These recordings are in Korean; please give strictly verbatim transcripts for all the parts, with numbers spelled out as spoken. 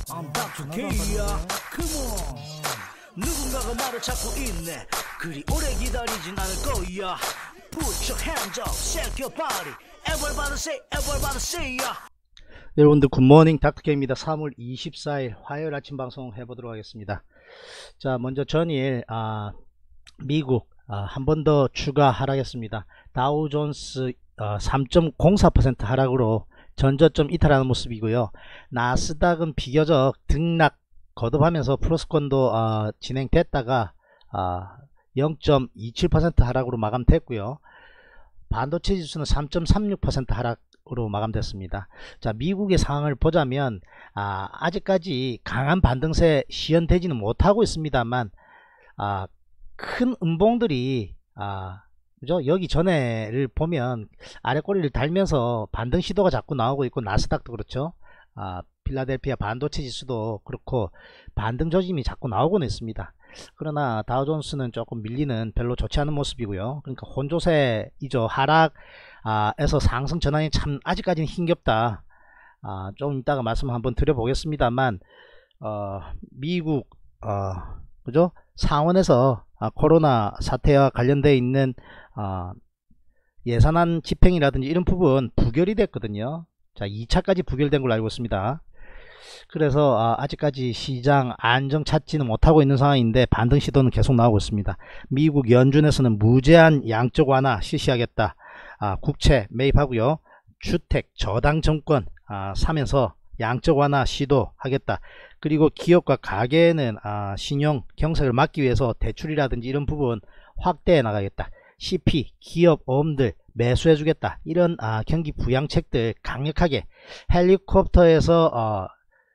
I'm doctor K야. Come on. 누군가가 말을 찾고 있네. 그리 오래 기다리진 않을 거야. Put your hands up, shake your body. Everybody say, everybody say ya. 여러분들 굿모닝 닥터케입니다. 삼월 이십사일 화요일 아침 방송 해보도록 하겠습니다. 자, 먼저 전일 아, 미국 아, 한 번 더 추가 하락했습니다. 다우존스 어, 삼 점 공사 퍼센트 하락으로 전저점 이탈하는 모습이고요. 나스닥은 비교적 등락 거듭하면서 플러스권도 어, 진행됐다가 어, 영 점 이칠 퍼센트 하락으로 마감됐고요. 반도체 지수는 삼 점 삼육 퍼센트 하락으로 마감됐습니다. 자, 미국의 상황을 보자면 아, 아직까지 강한 반등세 시현되지는 못하고 있습니다만 아, 큰 음봉들이 아, 그죠? 여기 전에를 보면 아래 꼬리를 달면서 반등 시도가 자꾸 나오고 있고, 나스닥도 그렇죠. 아, 필라델피아 반도체 지수도 그렇고 반등 조짐이 자꾸 나오고는 있습니다. 그러나 다우존스는 조금 밀리는 별로 좋지 않은 모습이고요. 그러니까 혼조세이죠. 하락에서 상승 전환이 참 아직까지는 힘겹다. 아, 좀 이따가 말씀 한번 드려보겠습니다만 어, 미국 어, 그죠? 상원에서 아, 코로나 사태와 관련되어 있는 어, 예산안 집행이라든지 이런 부분 부결이 됐거든요. 자, 이 차까지 부결된 걸로 알고 있습니다. 그래서 아, 아직까지 시장 안정 찾지는 못하고 있는 상황인데 반등 시도는 계속 나오고 있습니다. 미국 연준에서는 무제한 양적 완화 실시하겠다. 아, 국채 매입하고요. 주택 저당 정권 아, 사면서 양적 완화 시도하겠다. 그리고 기업과 가계는 아, 신용 경색을 막기 위해서 대출이라든지 이런 부분 확대해 나가겠다. 씨피 기업 어음들 매수해 주겠다. 이런 아, 경기 부양책들 강력하게 헬리콥터에서 어,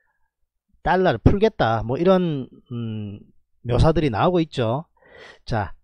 달러를 풀겠다. 뭐 이런 음, 묘사들이 나오고 있죠. 자,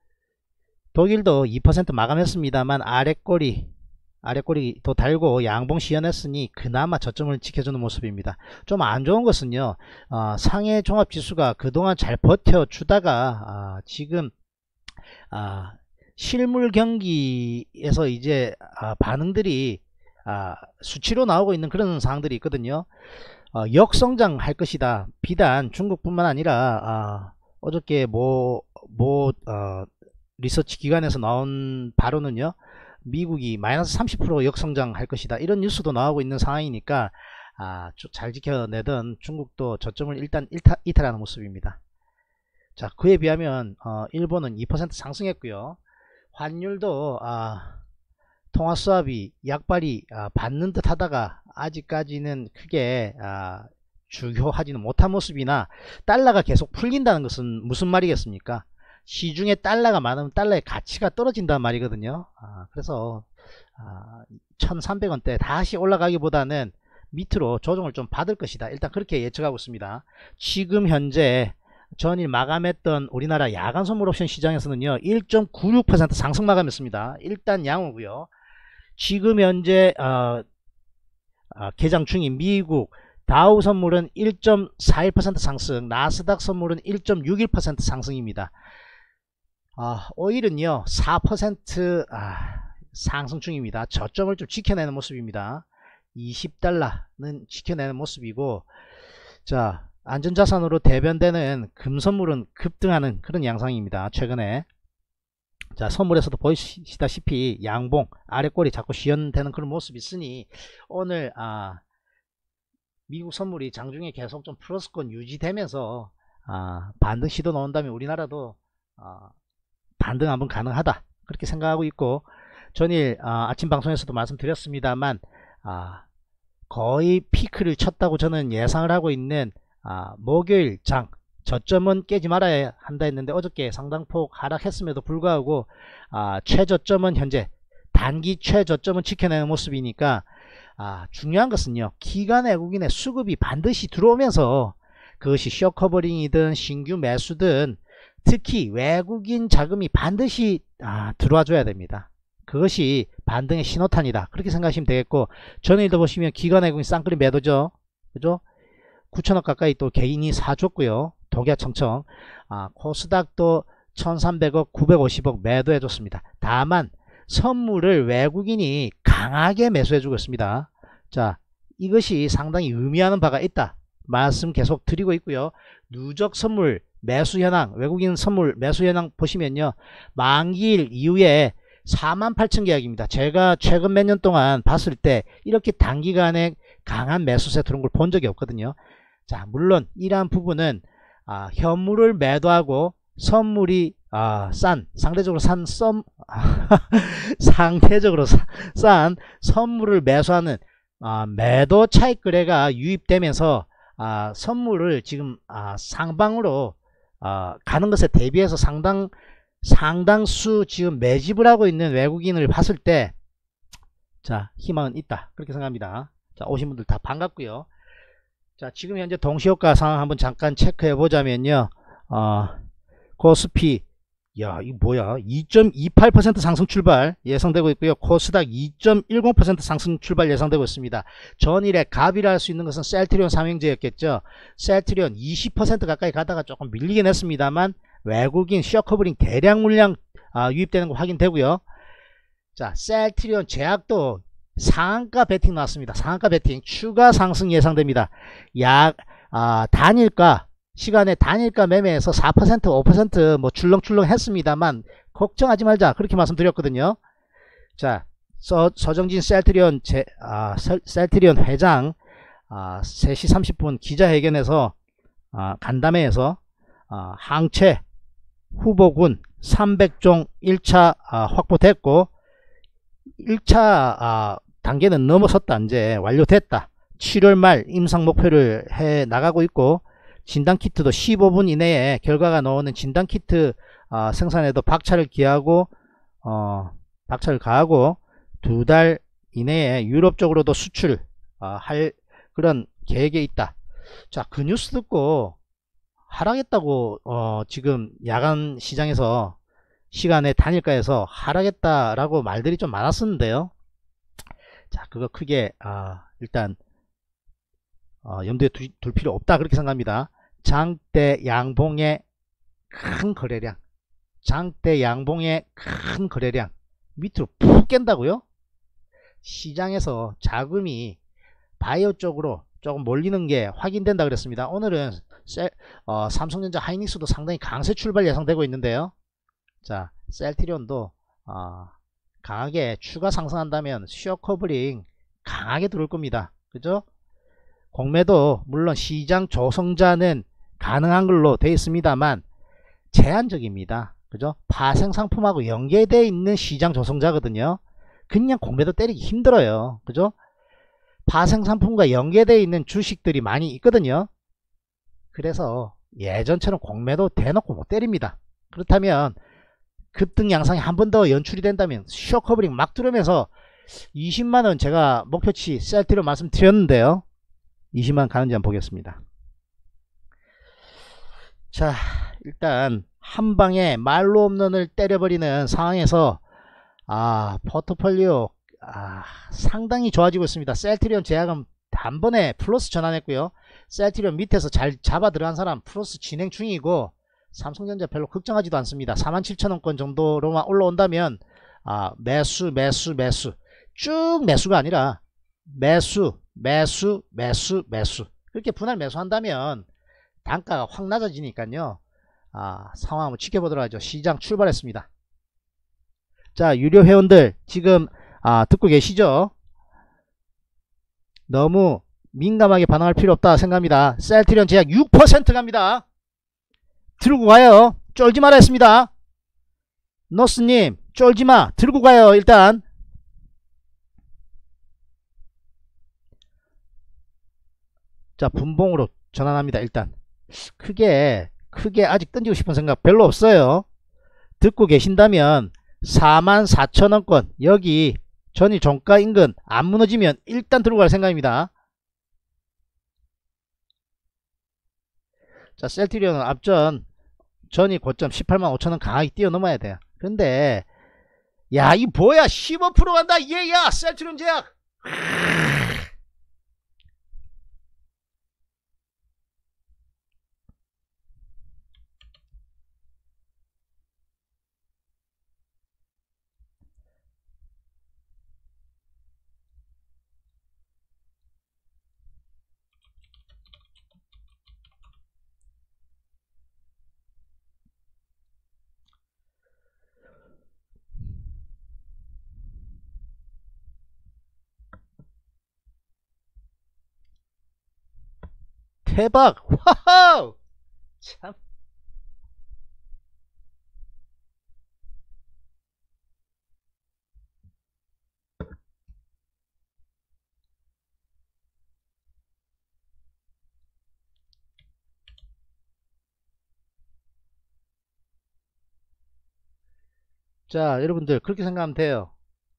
독일도 이 퍼센트 마감했습니다만 아래꼬리 아래꼬리 더 달고 양봉 시연했으니 그나마 저점을 지켜주는 모습입니다. 좀 안 좋은 것은요, 어, 상해 종합지수가 그동안 잘 버텨주다가 아, 지금 아, 실물 경기에서 이제 아, 반응들이 아, 수치로 나오고 있는 그런 상황들이 있거든요. 어, 역성장 할 것이다. 비단 중국뿐만 아니라 아, 어저께 뭐, 뭐 어, 리서치 기관에서 나온 바로는요, 미국이 마이너스 삼십 퍼센트 역성장 할 것이다. 이런 뉴스도 나오고 있는 상황이니까 아, 잘 지켜내던 중국도 저점을 일단 일타, 이탈하는 모습입니다. 자, 그에 비하면 어, 일본은 이 퍼센트 상승했고요. 환율도 아, 통화수합이 약발이 아, 받는 듯 하다가 아직까지는 크게 아, 주효하지는 못한 모습이나, 달러가 계속 풀린다는 것은 무슨 말이겠습니까? 시중에 달러가 많으면 달러의 가치가 떨어진다는 말이거든요. 아, 그래서 아, 천삼백 원대 다시 올라가기보다는 밑으로 조정을 좀 받을 것이다. 일단 그렇게 예측하고 있습니다. 지금 현재 전일 마감했던 우리나라 야간 선물 옵션 시장에서는요, 일 점 구육 퍼센트 상승 마감했습니다. 일단 양호고요. 지금 현재 어, 어, 개장 중인 미국 다우 선물은 일 점 사일 퍼센트 상승, 나스닥 선물은 일 점 육일 퍼센트 상승입니다. 아, 오일은요 사 퍼센트 아, 상승 중입니다. 저점을 좀 지켜내는 모습입니다. 이십 달러는 지켜내는 모습이고, 자, 안전자산으로 대변되는 금선물은 급등하는 그런 양상입니다. 최근에 자, 선물에서도 보시다시피 양봉 아래꼬리 자꾸 시연되는 그런 모습이 있으니 오늘 아, 미국 선물이 장중에 계속 좀 플러스권 유지되면서 아, 반등 시도 나온다면 우리나라도 아, 반등 한번 가능하다, 그렇게 생각하고 있고, 전일 아, 아침 방송에서도 말씀드렸습니다만 아, 거의 피크를 쳤다고 저는 예상을 하고 있는 아, 목요일 장 저점은 깨지 말아야 한다 했는데 어저께 상당폭 하락했음에도 불구하고 아, 최저점은 현재 단기 최저점은 지켜내는 모습이니까 아, 중요한 것은요, 기관 외국인의 수급이 반드시 들어오면서 그것이 숏커버링이든 신규 매수든 특히 외국인 자금이 반드시 아, 들어와 줘야 됩니다. 그것이 반등의 신호탄이다, 그렇게 생각하시면 되겠고, 전일도 보시면 기관 외국인 쌍끌이 매도죠. 그죠? 구천억 가까이 또 개인이 사줬고요. 독야청청. 아, 코스닥도 천삼백억 구백오십억 매도해 줬습니다. 다만 선물을 외국인이 강하게 매수해 주고 있습니다. 자, 이것이 상당히 의미하는 바가 있다. 말씀 계속 드리고 있고요. 누적 선물 매수 현황, 외국인 선물 매수 현황 보시면요, 만기일 이후에 사만 팔천 계약입니다. 제가 최근 몇 년 동안 봤을 때 이렇게 단기간에 강한 매수세 들어온 걸 본 적이 없거든요. 자, 물론 이러한 부분은 아, 현물을 매도하고 선물이 아, 싼, 상대적으로 산 썸, 상대적으로 사, 싼 선물을 매수하는 아, 매도 차익 거래가 유입되면서 아, 선물을 지금 아, 상방으로 아, 가는 것에 대비해서 상당 상당수 지금 매집을 하고 있는 외국인을 봤을 때, 자, 희망은 있다, 그렇게 생각합니다. 자, 오신 분들 다 반갑고요. 자, 지금 현재 동시효과 상황 한번 잠깐 체크해 보자면요, 어, 코스피, 야, 이거 뭐야, 이 점 이팔 퍼센트 상승 출발 예상되고 있고요. 코스닥 이 점 일공 퍼센트 상승 출발 예상되고 있습니다. 전일에 갑이라 할 수 있는 것은 셀트리온 삼형제였겠죠. 셀트리온 이십 퍼센트 가까이 가다가 조금 밀리긴 했습니다만 외국인 쇼커버링 대량 물량 아, 유입되는 거 확인되고요. 자, 셀트리온 제약도 상한가 베팅 나왔습니다. 상한가 베팅 추가 상승 예상됩니다. 약 아, 단일가 시간에 단일가 매매에서 사 퍼센트 오 퍼센트 뭐 출렁출렁 했습니다만 걱정하지 말자, 그렇게 말씀드렸거든요. 자, 서, 서정진 셀트리온 제, 아, 셀, 셀트리온 회장 아, 세 시 삼십 분 기자회견에서 아, 간담회에서 아, 항체 후보군 삼백 종 일 차 아, 확보됐고 일 차 아, 단계는 넘어섰다, 이제 완료됐다, 칠월 말 임상 목표를 해 나가고 있고, 진단키트도 십오 분 이내에 결과가 나오는 진단키트 어, 생산에도 박차를 기하고 어, 박차를 가하고 두 달 이내에 유럽 쪽으로도 수출 어, 할 그런 계획에 있다. 자, 그 뉴스 듣고 하락했다고 어, 지금 야간 시장에서 시간에 단일가에서 하락했다라고 말들이 좀 많았었는데요. 자, 그거 크게 어, 일단 어, 염두에 두, 둘 필요 없다, 그렇게 생각합니다. 장대 양봉의 큰 거래량, 장대 양봉의 큰 거래량 밑으로 푹 깬다고요? 시장에서 자금이 바이오 쪽으로 조금 몰리는 게 확인된다 그랬습니다. 오늘은 셀, 어, 삼성전자 하이닉스도 상당히 강세 출발 예상되고 있는데요. 자, 셀트리온도 어, 강하게 추가 상승한다면 쇼커버링 강하게 들어올 겁니다. 그죠? 공매도 물론 시장 조성자는 가능한 걸로 되어 있습니다만 제한적입니다. 그죠? 파생 상품하고 연계되어 있는 시장 조성자거든요. 그냥 공매도 때리기 힘들어요. 그죠? 파생 상품과 연계되어 있는 주식들이 많이 있거든요. 그래서 예전처럼 공매도 대놓고 못 때립니다. 그렇다면 급등 양상이 한 번 더 연출이 된다면 쇼커버링 막 들으면서 이십만원 제가 목표치 셀트리온 말씀드렸는데요. 이십만 가는지 한번 보겠습니다. 자, 일단 한방에 말로 홈런을 때려버리는 상황에서 아, 포트폴리오 아, 상당히 좋아지고 있습니다. 셀트리온 제약은 단번에 플러스 전환했고요. 셀트리온 밑에서 잘 잡아 들어간 사람 플러스 진행 중이고, 삼성전자 별로 걱정하지도 않습니다. 사만 칠천 원권 정도로만 올라온다면 아, 매수 매수 매수 쭉 매수가 아니라 매수 매수 매수 매수 그렇게 분할 매수한다면 단가가 확 낮아지니까요. 아, 상황 한번 지켜보도록 하죠. 시장 출발했습니다. 자, 유료 회원들 지금 아, 듣고 계시죠? 너무 민감하게 반응할 필요 없다 생각합니다. 셀트리온 제약 육 퍼센트 갑니다. 들고 가요. 쫄지 마라 했습니다. 노스님 쫄지마, 들고 가요. 일단 자, 분봉으로 전환합니다. 일단 크게 크게 아직 던지고 싶은 생각 별로 없어요. 듣고 계신다면 사만 사천 원권 여기 전일 종가 인근 안 무너지면 일단 들고 갈 생각입니다. 자, 셀트리온은 앞전 전이 고점 십팔만 오천 원 강하게 뛰어넘어야 돼요. 근데 야, 이 뭐야, 십오 퍼센트 간다. 얘야, 셀트리온 제약. 대박. 와우. 참. 자, 여러분들 그렇게 생각하면 돼요.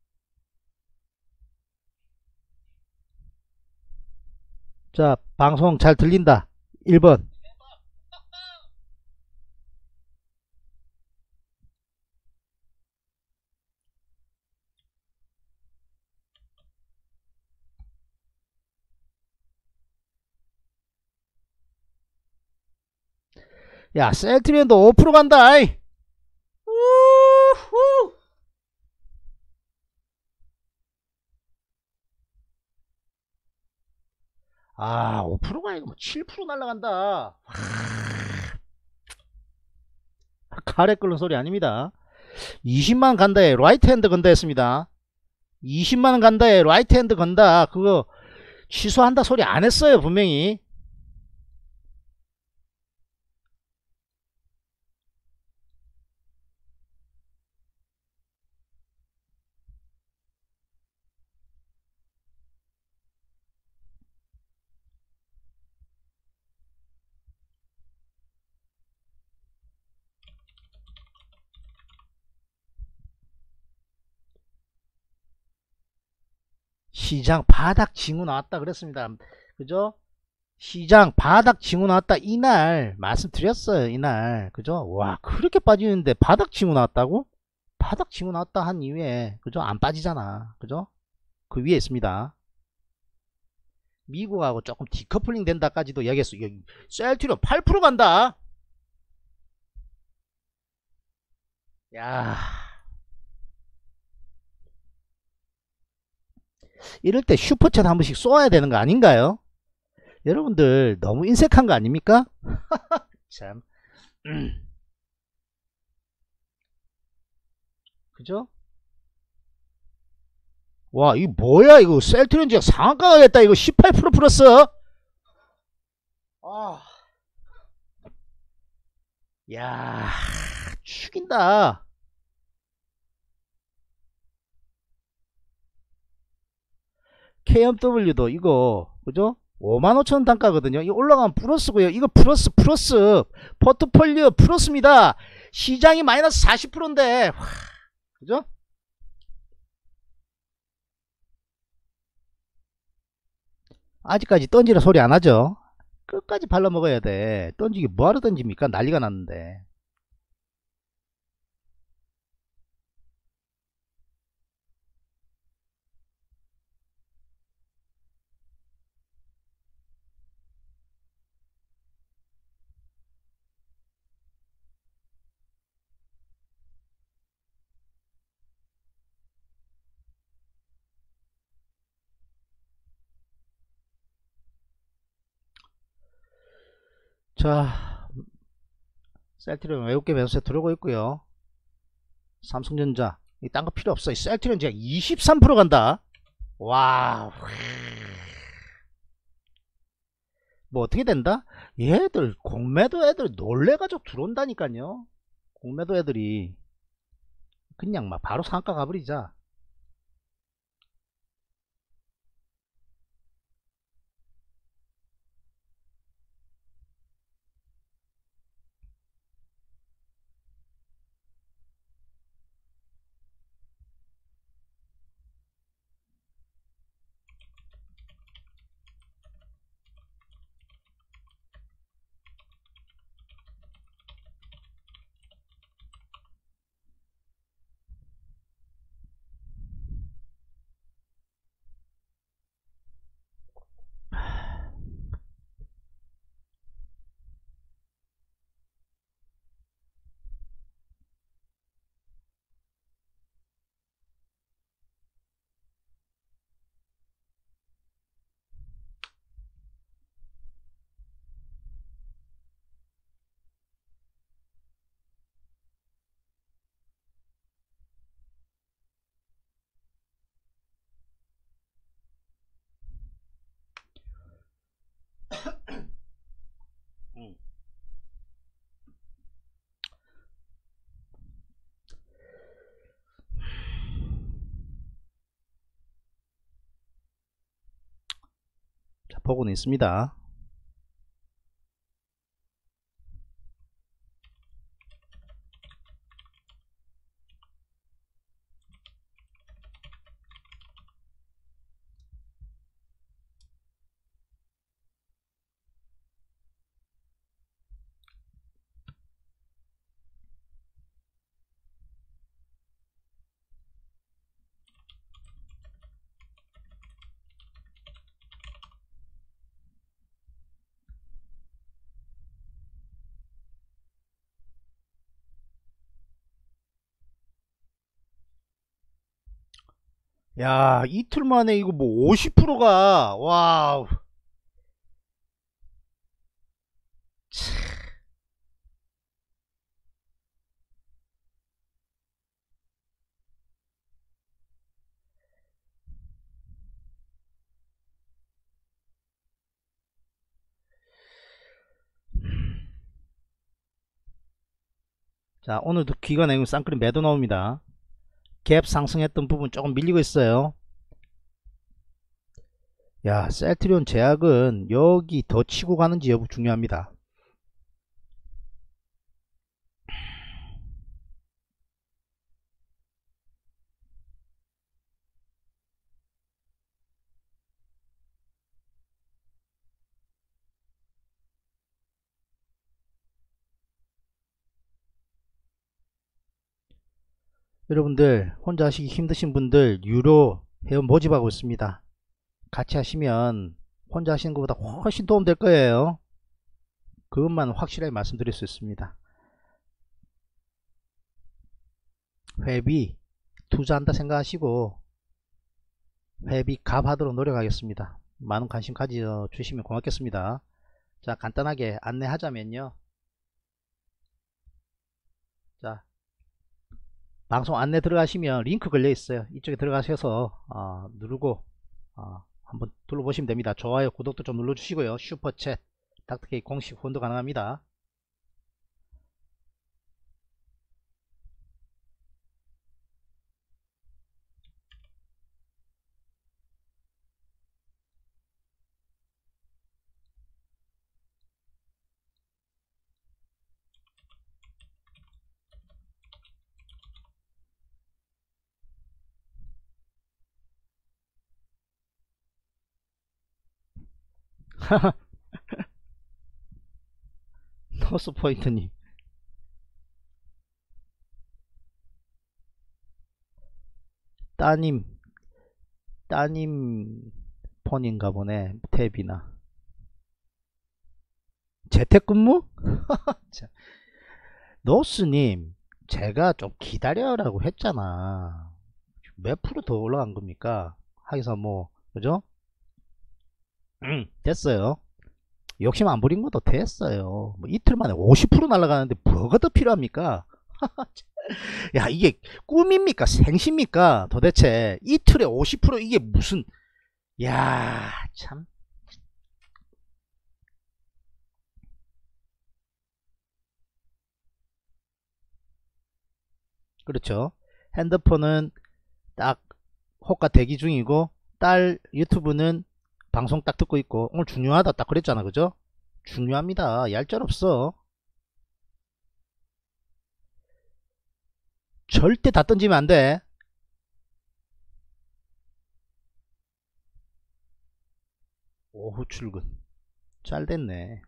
자, 방송 잘 들린다. 일 번. 야, 셀트리온도 오 퍼센트 간다. 아이. 우후. 아, 오 퍼센트가 아니고 칠 퍼센트 날라간다. 가래 끓는 소리 아닙니다. 이십만 간다에 라이트 핸드 건다 했습니다. 이십만원 간다에 라이트 핸드 건다. 그거 취소한다 소리 안 했어요, 분명히. 시장 바닥 징후 나왔다 그랬습니다. 그죠? 시장 바닥 징후 나왔다 이날 말씀드렸어요. 이날 그죠? 와, 그렇게 빠지는데 바닥 징후 나왔다고? 바닥 징후 나왔다 한 이후에 그죠? 안 빠지잖아. 그죠? 그 위에 있습니다. 미국하고 조금 디커플링 된다까지도 얘기했어. 셀트리온 팔 퍼센트 간다. 야, 이럴 때 슈퍼챗 한 번씩 쏘아야 되는 거 아닌가요? 여러분들 너무 인색한 거 아닙니까? 참. 그죠? 와, 이거 뭐야? 이거 셀트리온지가 상한가 가겠다. 이거 십팔 퍼센트 플러스. 아, 야, 죽인다. 케이엠더블유도 이거 그죠? 오만 오천 원 단가거든요. 이거 올라가면 플러스고요. 이거 플러스 플러스 포트폴리오 플러스입니다. 시장이 마이너스 사십 퍼센트인데 와, 그죠? 아직까지 던지라 소리 안 하죠. 끝까지 발라 먹어야 돼. 던지기 뭐하러 던집니까? 난리가 났는데. 자, 셀트리온 외국계 매수세 들어오고 있고요. 삼성전자 딴 거 필요 없어. 셀트리온 제가 이십삼 퍼센트 간다. 와우. 뭐 어떻게 된다? 얘들 공매도 애들 놀래가지고 들어온다니까요. 공매도 애들이 그냥 막 바로 상가 가버리자. 보고는 있습니다. 야, 이틀 만에 이거 뭐 오십 퍼센트가 와우. 자, 오늘도 기관 내용 쌍끌이 매도 나옵니다. 갭 상승했던 부분 조금 밀리고 있어요. 야, 셀트리온 제약은 여기 더 치고 가는지 여부 중요합니다. 여러분들 혼자 하시기 힘드신 분들 유료 회원 모집하고 있습니다. 같이 하시면 혼자 하시는 것보다 훨씬 도움 될 거예요. 그것만 확실하게 말씀드릴 수 있습니다. 회비 투자한다 생각하시고 회비 값하도록 노력하겠습니다. 많은 관심 가져 주시면 고맙겠습니다. 자, 간단하게 안내하자면요. 자, 방송 안내 들어가시면 링크 걸려 있어요. 이쪽에 들어가셔서 어, 누르고 어, 한번 둘러보시면 됩니다. 좋아요, 구독도 좀 눌러주시고요. 슈퍼챗 닥터케이 공식 후원도 가능합니다. 노스포인트님, 따님 따님 폰인가 보네. 탭이나 재택근무? 노스님, 제가 좀 기다려라고 했잖아. 몇 프로 더 올라간 겁니까? 하기서 뭐 그죠? 응, 됐어요. 욕심 안 부린 것도 됐어요. 뭐 이틀 만에 오십 퍼센트 날아가는데 뭐가 더 필요합니까? 야, 이게 꿈입니까 생시입니까? 도대체 이틀에 오십 퍼센트 이게 무슨, 야, 참. 그렇죠. 핸드폰은 딱 호가 대기 중이고 딸 유튜브는 방송 딱 듣고 있고 오늘 중요하다 딱 그랬잖아. 그죠? 중요합니다. 얄짤없어. 절대 다 던지면 안 돼. 오후 출근. 잘 됐네.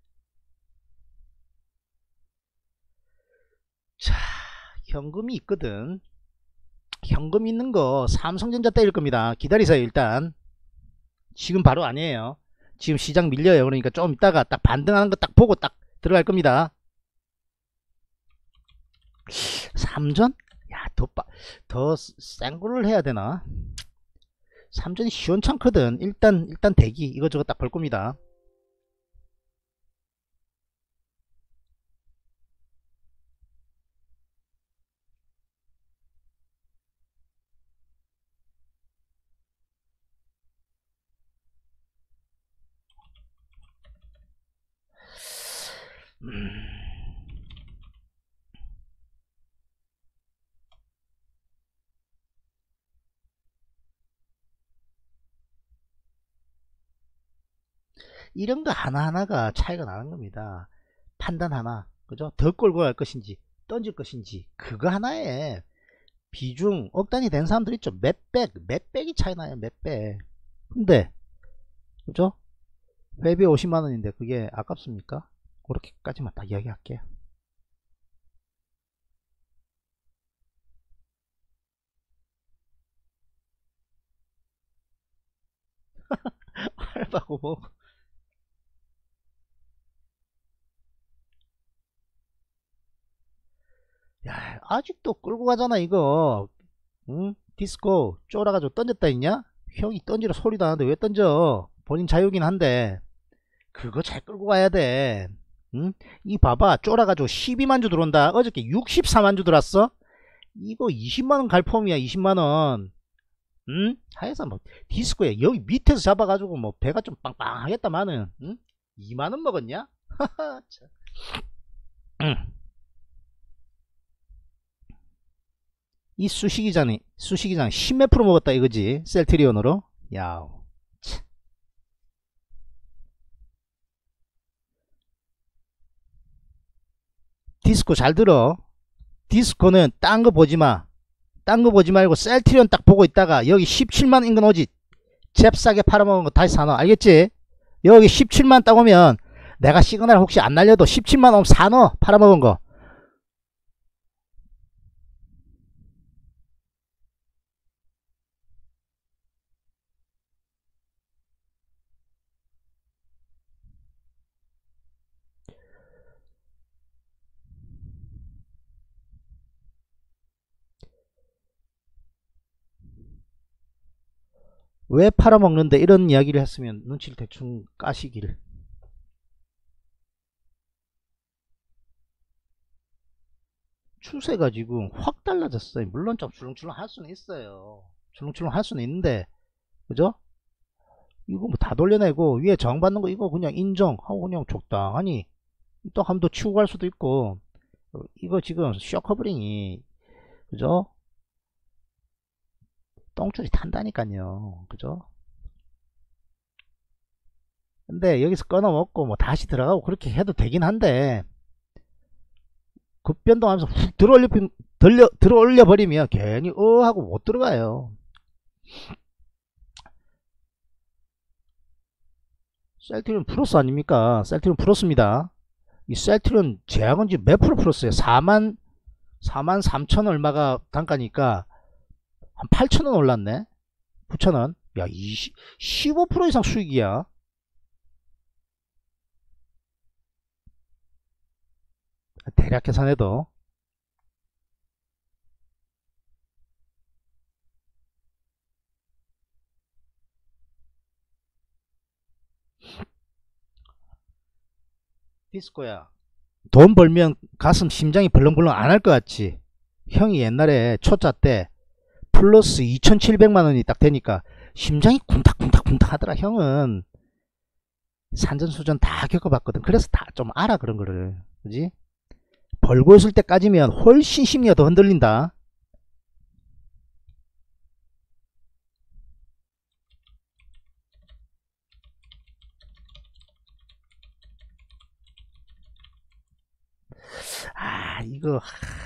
자, 현금이 있거든. 현금 있는 거 삼성전자 때릴 겁니다. 기다리세요. 일단 지금 바로 아니에요. 지금 시장 밀려요. 그러니까 좀 이따가 딱 반등하는 거 딱 보고 딱 들어갈 겁니다. 삼전? 야, 더, 빠, 더 센 걸로 해야 되나? 삼전이 시원찮거든. 일단, 일단 대기. 이것저것 딱 볼 겁니다. 음. 이런 거 하나하나가 차이가 나는 겁니다. 판단 하나, 그죠? 더 끌고 갈 것인지 던질 것인지 그거 하나에 비중 억단이 된 사람들 있죠. 몇백 몇백이 차이 나요. 몇백. 근데 그죠? 회비 오십만 원인데 그게 아깝습니까? 그렇게까지만 딱 이야기할게요. 알바고 뭐. 야, 아직도 끌고 가잖아 이거. 응? 디스코 쫄아가지고 던졌다 있냐? 형이 던지라 소리도 나는데 왜 던져? 본인 자유긴 한데 그거 잘 끌고 가야 돼. 응? 이 봐봐, 쫄아가지고 십이만 주 들어온다. 어저께 육십사만 주 들어왔어. 이거 이십만 원 갈 폼이야. 이십만 원. 응? 하여서 뭐 디스코에 여기 밑에서 잡아가지고 뭐 배가 좀 빵빵하겠다마는, 응? 이만 원 먹었냐? 하하. 응. 이 수식이장이 수식이장 십몇 프로 먹었다 이거지. 셀트리온으로. 야, 디스코 잘 들어. 디스코는 딴 거 보지마. 딴 거 보지 말고 셀트리온 딱 보고 있다가 여기 십칠만 인근 오지. 잽싸게 팔아먹은 거 다시 사놔. 알겠지? 여기 십칠만 딱 오면 내가 시그널 혹시 안 날려도 십칠만 오면 사놔. 팔아먹은 거. 왜 팔아먹는데 이런 이야기를 했으면 눈치를 대충 까시길. 추세가 지금 확 달라졌어요. 물론 좀 출렁출렁 할 수는 있어요. 출렁출렁 할 수는 있는데, 그죠? 이거 뭐 다 돌려내고 위에 저항받는 거 이거 그냥 인정하고 그냥 적당하니 또 한 번 더 치고 갈 수도 있고. 이거 지금 쇼커브링이, 그죠? 똥줄이 탄다니까요. 그죠? 근데 여기서 끊어먹고 뭐 다시 들어가고 그렇게 해도 되긴 한데, 급변동하면서 훅 들어올려, 들려, 들어올려 버리면 괜히 어 하고 못 들어가요. 셀트리온 플러스 아닙니까? 셀트리온 플러스입니다. 이 셀트리온 제약은 지금 몇 프로 플러스예요? 사만 사만 삼천 얼마가 단가니까 한 팔천 원 올랐네. 구천 원. 야, 이십, 십오 퍼센트 이상 수익이야. 대략 계산해도. 디스코야, 돈 벌면 가슴 심장이 벌렁벌렁 안 할 것 같지? 형이 옛날에 초짜 때 플러스 이천칠백만 원이 딱 되니까 심장이 쿵탁쿵탁쿵탁 하더라. 형은 산전수전 다 겪어봤거든. 그래서 다 좀 알아, 그런 거를. 그지? 벌고 있을 때까지면 훨씬 심리가 더 흔들린다. 아, 이거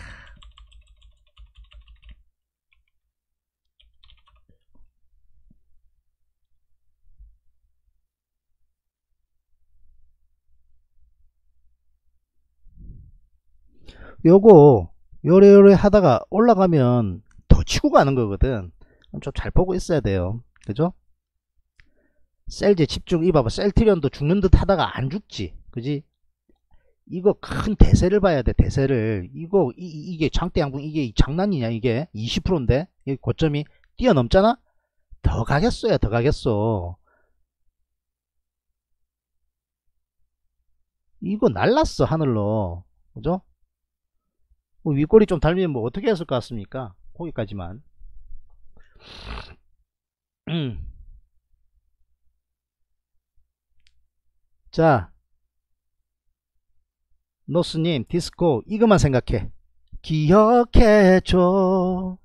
요거 요래요래 하다가 올라가면 더 치고 가는 거거든. 좀 잘 보고 있어야 돼요. 그죠? 셀제 집중. 이 봐봐, 셀트리온도 죽는 듯 하다가 안 죽지. 그지? 이거 큰 대세를 봐야 돼. 대세를. 이거 이, 이게 장대 양분, 이게 장난이냐? 이게 이십 퍼센트인데 여기 고점이 뛰어넘잖아. 더 가겠어요. 더 가겠어. 이거 날랐어, 하늘로. 그죠? 뭐 윗꼬리 좀 달면 뭐 어떻게 했을 것 같습니까? 거기까지만. 음. 자, 노스님, 디스코 이것만 생각해. 기억해줘.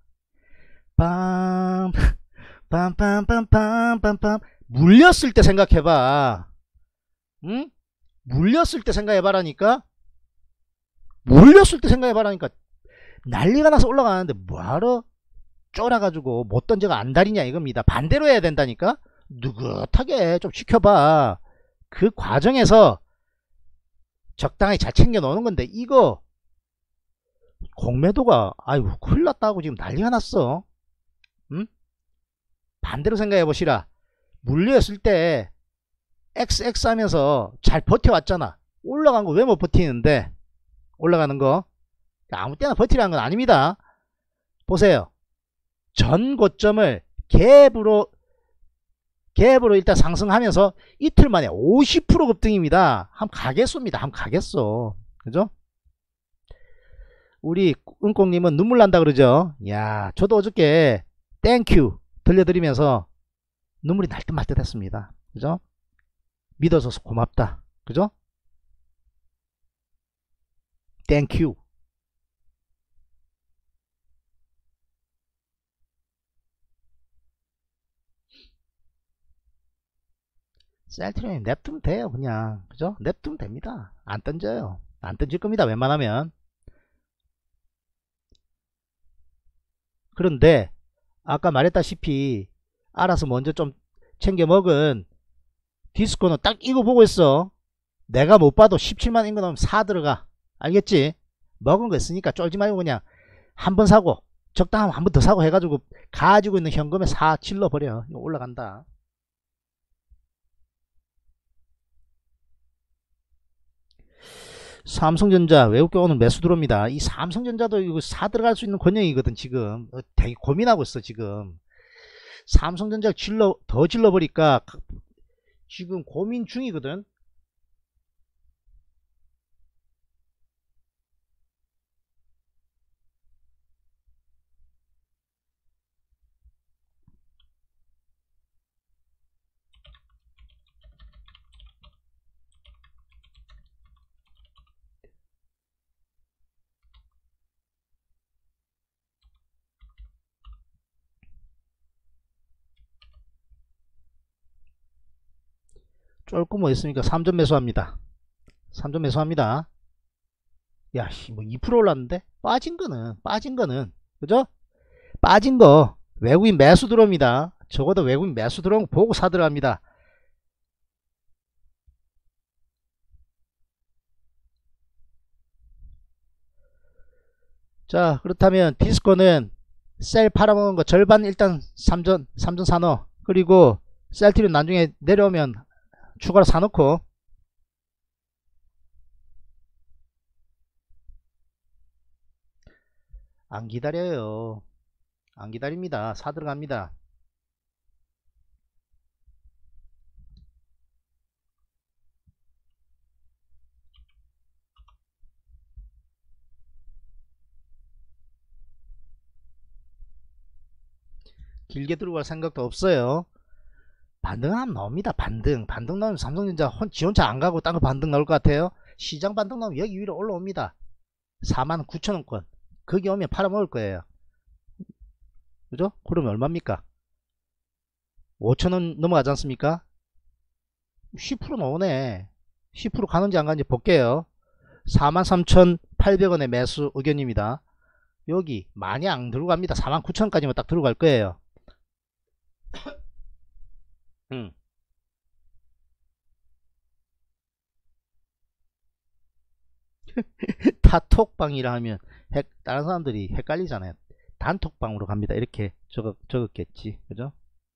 빰 빰빰빰빰빰빰. 물렸을 때 생각해봐. 응? 물렸을 때 생각해봐라니까. 물렸을 때 생각해봐라니까. 난리가 나서 올라가는데 뭐하러 쫄아가지고 못 던져가 안달이냐 이겁니다. 반대로 해야 된다니까. 느긋하게 좀 시켜봐. 그 과정에서 적당히 잘 챙겨 놓는 건데 이거 공매도가 아이고 큰일 났다고 지금 난리가 났어. 응? 반대로 생각해 보시라. 물렸을 때 엑스엑스 하면서 잘 버텨왔잖아. 올라간 거 왜 못 버티는데. 올라가는 거 아무 때나 버티라는 건 아닙니다. 보세요. 전 고점을 갭으로 갭으로 일단 상승하면서 이틀 만에 오십 퍼센트 급등입니다. 한번 가겠소입니다. 한번 가겠어. 그죠? 우리 은꽁님은 눈물 난다 그러죠. 야, 저도 어저께 땡큐 들려드리면서 눈물이 날 듯 말 듯 했습니다. 그죠? 믿어줘서 고맙다. 그죠? 땡큐. 셀트리온 냅두면 돼요. 그냥 그죠? 냅두면 됩니다. 안 던져요. 안 던질 겁니다. 웬만하면. 그런데 아까 말했다시피 알아서 먼저 좀 챙겨 먹은 디스코는 딱 이거 보고 있어. 내가 못 봐도 십칠만 인거 넣으면 사 들어가. 알겠지? 먹은 거 있으니까 쫄지 말고 그냥 한 번 사고 적당하면 한 번 더 사고 해가지고 가지고 있는 현금에 사 질러 버려. 이거 올라간다. 삼성전자 외국계 오늘 매수 들어옵니다. 이 삼성전자도 이거 사 들어갈 수 있는 권역이거든. 지금 되게 고민하고 있어. 지금 삼성전자 질러 더 질러 버리니까 지금 고민 중이거든. 쫄고 뭐 있으니까 삼 점 매수합니다. 삼 점 매수합니다. 야, 뭐 이 퍼센트 올랐는데? 빠진 거는, 빠진 거는, 그죠? 빠진 거, 외국인 매수 들어옵니다. 적어도 외국인 매수 들어온 거 보고 사 들어갑니다. 자, 그렇다면 디스코는 셀 팔아먹은 거 절반 일단 삼 전, 삼 전 사넣어. 그리고 셀트리온 나중에 내려오면 추가로 사놓고. 안 기다려요. 안 기다립니다. 사 들어갑니다. 길게 들고 갈 생각도 없어요. 반등하면 나옵니다. 반등. 반등 나오면 삼성전자 혼, 지 혼자 안 가고 딴 거 반등 나올 것 같아요. 시장 반등 나오면 여기 위로 올라옵니다. 사만 구천 원권. 거기 오면 팔아먹을 거예요. 그죠? 그러면 얼마입니까? 오천 원 넘어가지 않습니까? 십 퍼센트 나오네. 십 퍼센트 가는지 안 가는지 볼게요. 사만 삼천팔백 원의 매수 의견입니다. 여기 많이 안 들고 갑니다. 사만 구천 원까지만 딱 들어갈 거예요. 음. 타톡방이라 하면 헷, 다른 사람들이 헷갈리잖아요. 단톡방으로 갑니다. 이렇게 적었, 적었겠지. 그죠?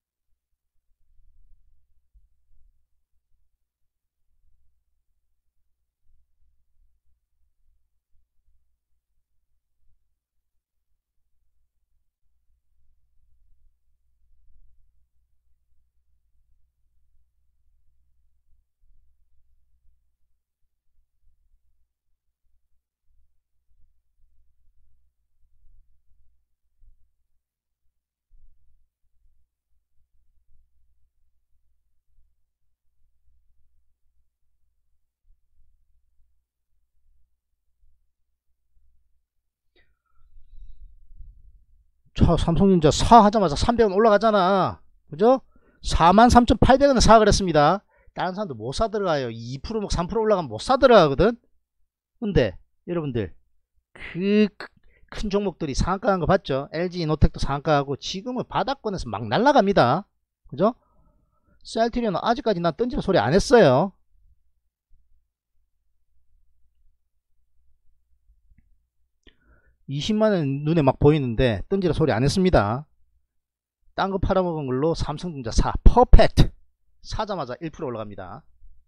차, 삼성전자 사 하자마자 삼백 원 올라가잖아. 그죠? 사만 삼천팔백 원에 사 그랬습니다. 다른 사람들 못 사들어가요. 이 퍼센트 삼 퍼센트 올라가면 못 사들어가거든. 근데 여러분들 그 큰 종목들이 상한가 한 거 봤죠? 엘지이노텍도 상한가하고 지금은 바닥권에서 막 날아갑니다. 그죠? 셀트리온은 아직까지 난 던지는 소리 안 했어요. 이십만원 눈에 막 보이는데 던지라 소리 안 했습니다. 딴 거 팔아먹은 걸로 삼성전자 사 퍼펙트 사자마자 일 퍼센트 올라갑니다.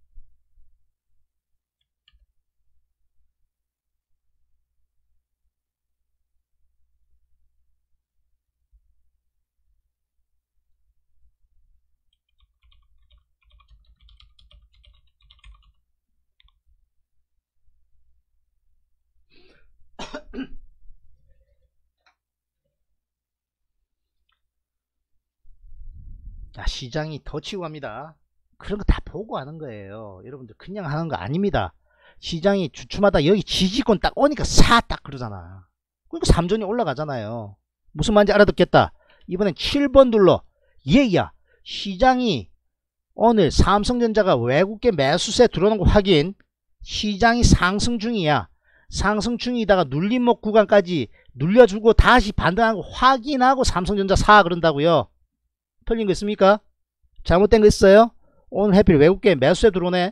자, 시장이 더 치고 갑니다. 그런 거 다 보고 하는 거예요. 여러분들 그냥 하는 거 아닙니다. 시장이 주춤하다 여기 지지권 딱 오니까 사 딱 그러잖아. 그러니까 삼전이 올라가잖아요. 무슨 말인지 알아듣겠다. 이번엔 칠 번 눌러. 얘야 시장이 오늘 삼성전자가 외국계 매수세 들어오는 거 확인. 시장이 상승 중이야. 상승 중이다가 눌림목 구간까지 눌려주고 다시 반등한 거 확인하고 삼성전자 사 그런다고요. 틀린 거 있습니까? 잘못된 거 있어요? 오늘 해필 외국계 매수세 들어오네.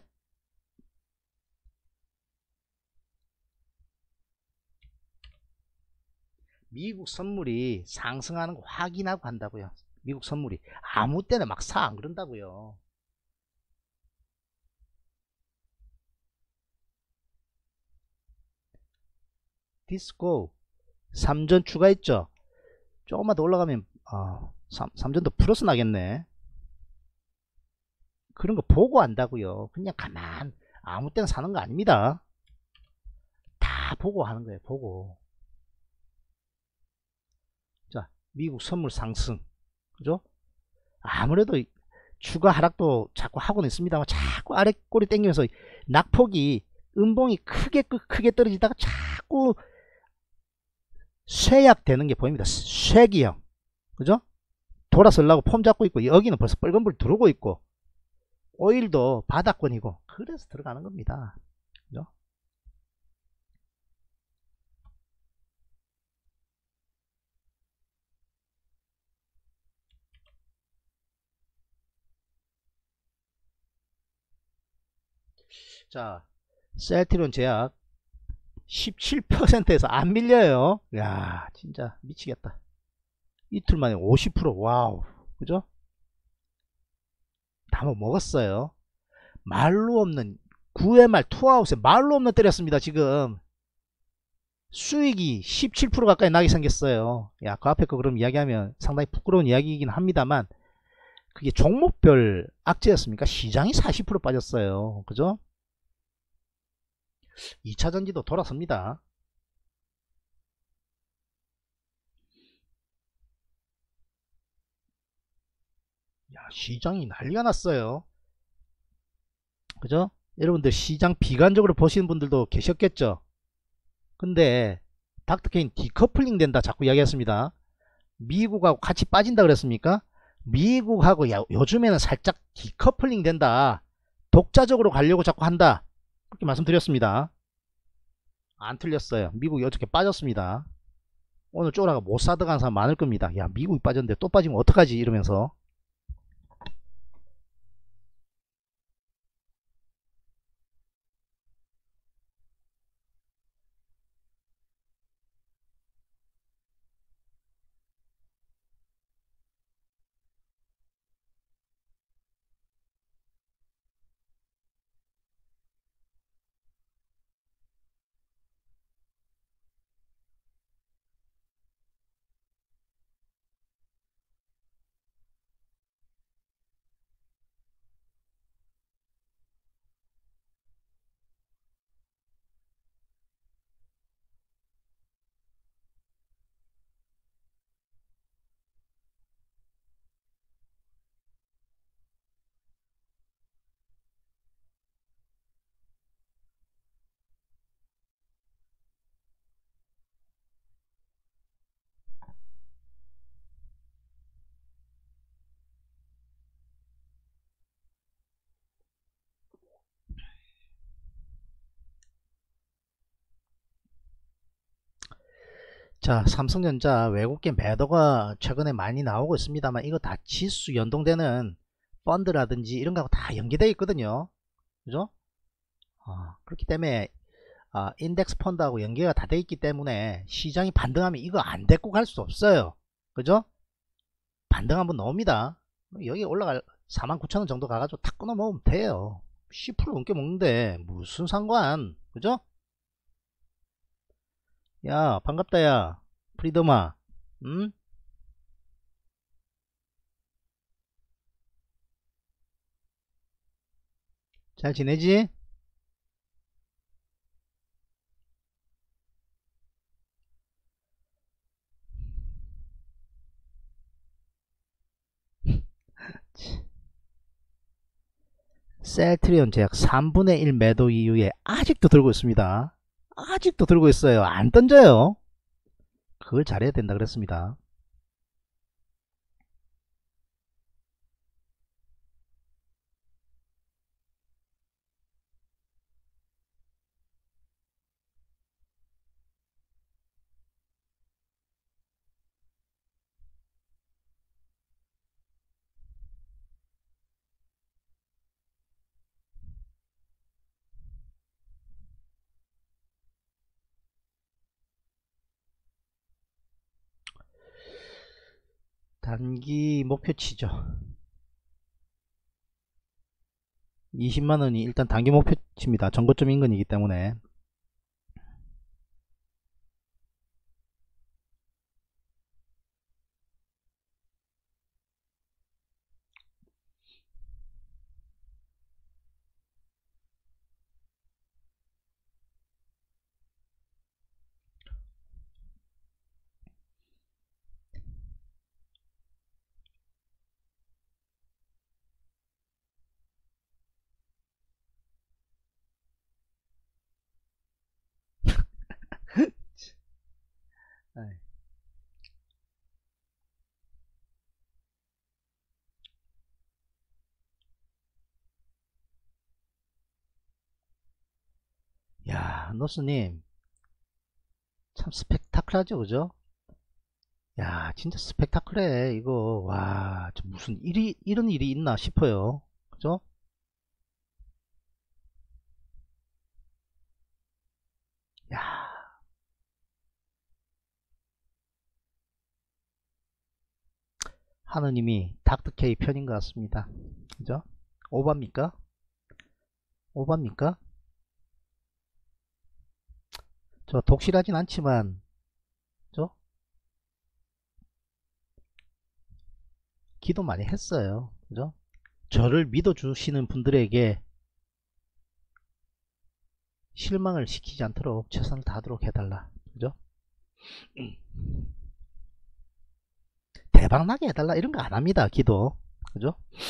미국 선물이 상승하는 거 확인하고 한다고요. 미국 선물이 아무 때나 막 사 안 그런다고요. 디스코 삼전 추가했죠. 조금만 더 올라가면 어, 삼전도 플러스 나겠네. 그런 거 보고 한다고요. 그냥 가만 아무 때나 사는 거 아닙니다. 다 보고 하는 거예요. 보고. 자, 미국 선물 상승, 그죠? 아무래도 추가 하락도 자꾸 하고는 있습니다만 자꾸 아래 꼬리 당기면서 낙폭이 음봉이 크게 크게 떨어지다가 자꾸 쇠약되는 게 보입니다. 쇠기형, 그죠? 돌아서려고 폼 잡고 있고 여기는 벌써 빨간불 들어오고 있고 오일도 바닥권이고 그래서 들어가는 겁니다. 그죠? 자, 셀트리온 제약 십칠 퍼센트에서 안 밀려요. 야, 진짜 미치겠다. 이틀 만에 오십 퍼센트 와우, 그죠? 다 먹었어요. 말로 없는 구 엠알 투아웃에 말로 없는 때렸습니다. 지금 수익이 십칠 퍼센트 가까이 나게 생겼어요. 야, 그 앞에 거 그럼 이야기하면 상당히 부끄러운 이야기이긴 합니다만 그게 종목별 악재였습니까? 시장이 사십 퍼센트 빠졌어요. 그죠? 이차전지도 돌아섭니다. 야, 시장이 난리가 났어요. 그죠? 여러분들 시장 비관적으로 보시는 분들도 계셨겠죠? 근데 닥터케인 디커플링 된다 자꾸 이야기했습니다. 미국하고 같이 빠진다 그랬습니까? 미국하고 야, 요즘에는 살짝 디커플링 된다. 독자적으로 가려고 자꾸 한다. 그렇게 말씀드렸습니다. 안 틀렸어요. 미국이 어저께 빠졌습니다. 오늘 쪼라가 못 사들어간 사람 많을 겁니다. 야, 미국이 빠졌는데 또 빠지면 어떡하지 이러면서. 자, 삼성전자 외국계 매도가 최근에 많이 나오고 있습니다만 이거 다 지수 연동되는 펀드라든지 이런 거하고 다 연계되어 있거든요. 그죠? 어, 그렇기 때문에 어, 인덱스 펀드하고 연계가 다 되어 있기 때문에 시장이 반등하면 이거 안 데리고 갈 수 없어요. 그죠? 반등 한번 나옵니다. 여기 올라갈 사만 구천 원 정도 가가지고 탁 끊어 먹으면 돼요. 십 퍼센트 넘게 먹는데 무슨 상관. 그죠? 야, 반갑다. 야, 프리더마. 응? 잘 지내지? 셀트리온 제약 삼분의 일 매도 이후에 아직도 들고 있습니다. 아직도 들고 있어요. 안 던져요. 그걸 잘해야 된다 그랬습니다. 단기 목표치죠. 이십만 원이 일단 단기 목표치입니다. 전고점 인근이기 때문에. 야, 노스님 참 스펙타클하죠, 그죠? 야, 진짜 스펙타클해 이거. 와, 저 무슨 일이 이런 일이 있나 싶어요. 그죠? 야, 하느님이 닥터케이 편인 것 같습니다. 그죠? 오바입니까? 오바입니까? 저 독실하진 않지만 저 기도 많이 했어요. 그죠? 저를 믿어주시는 분들에게 실망을 시키지 않도록 최선을 다하도록 해달라. 그죠? 대박나게 해달라 이런 거 안 합니다. 기도. 그죠?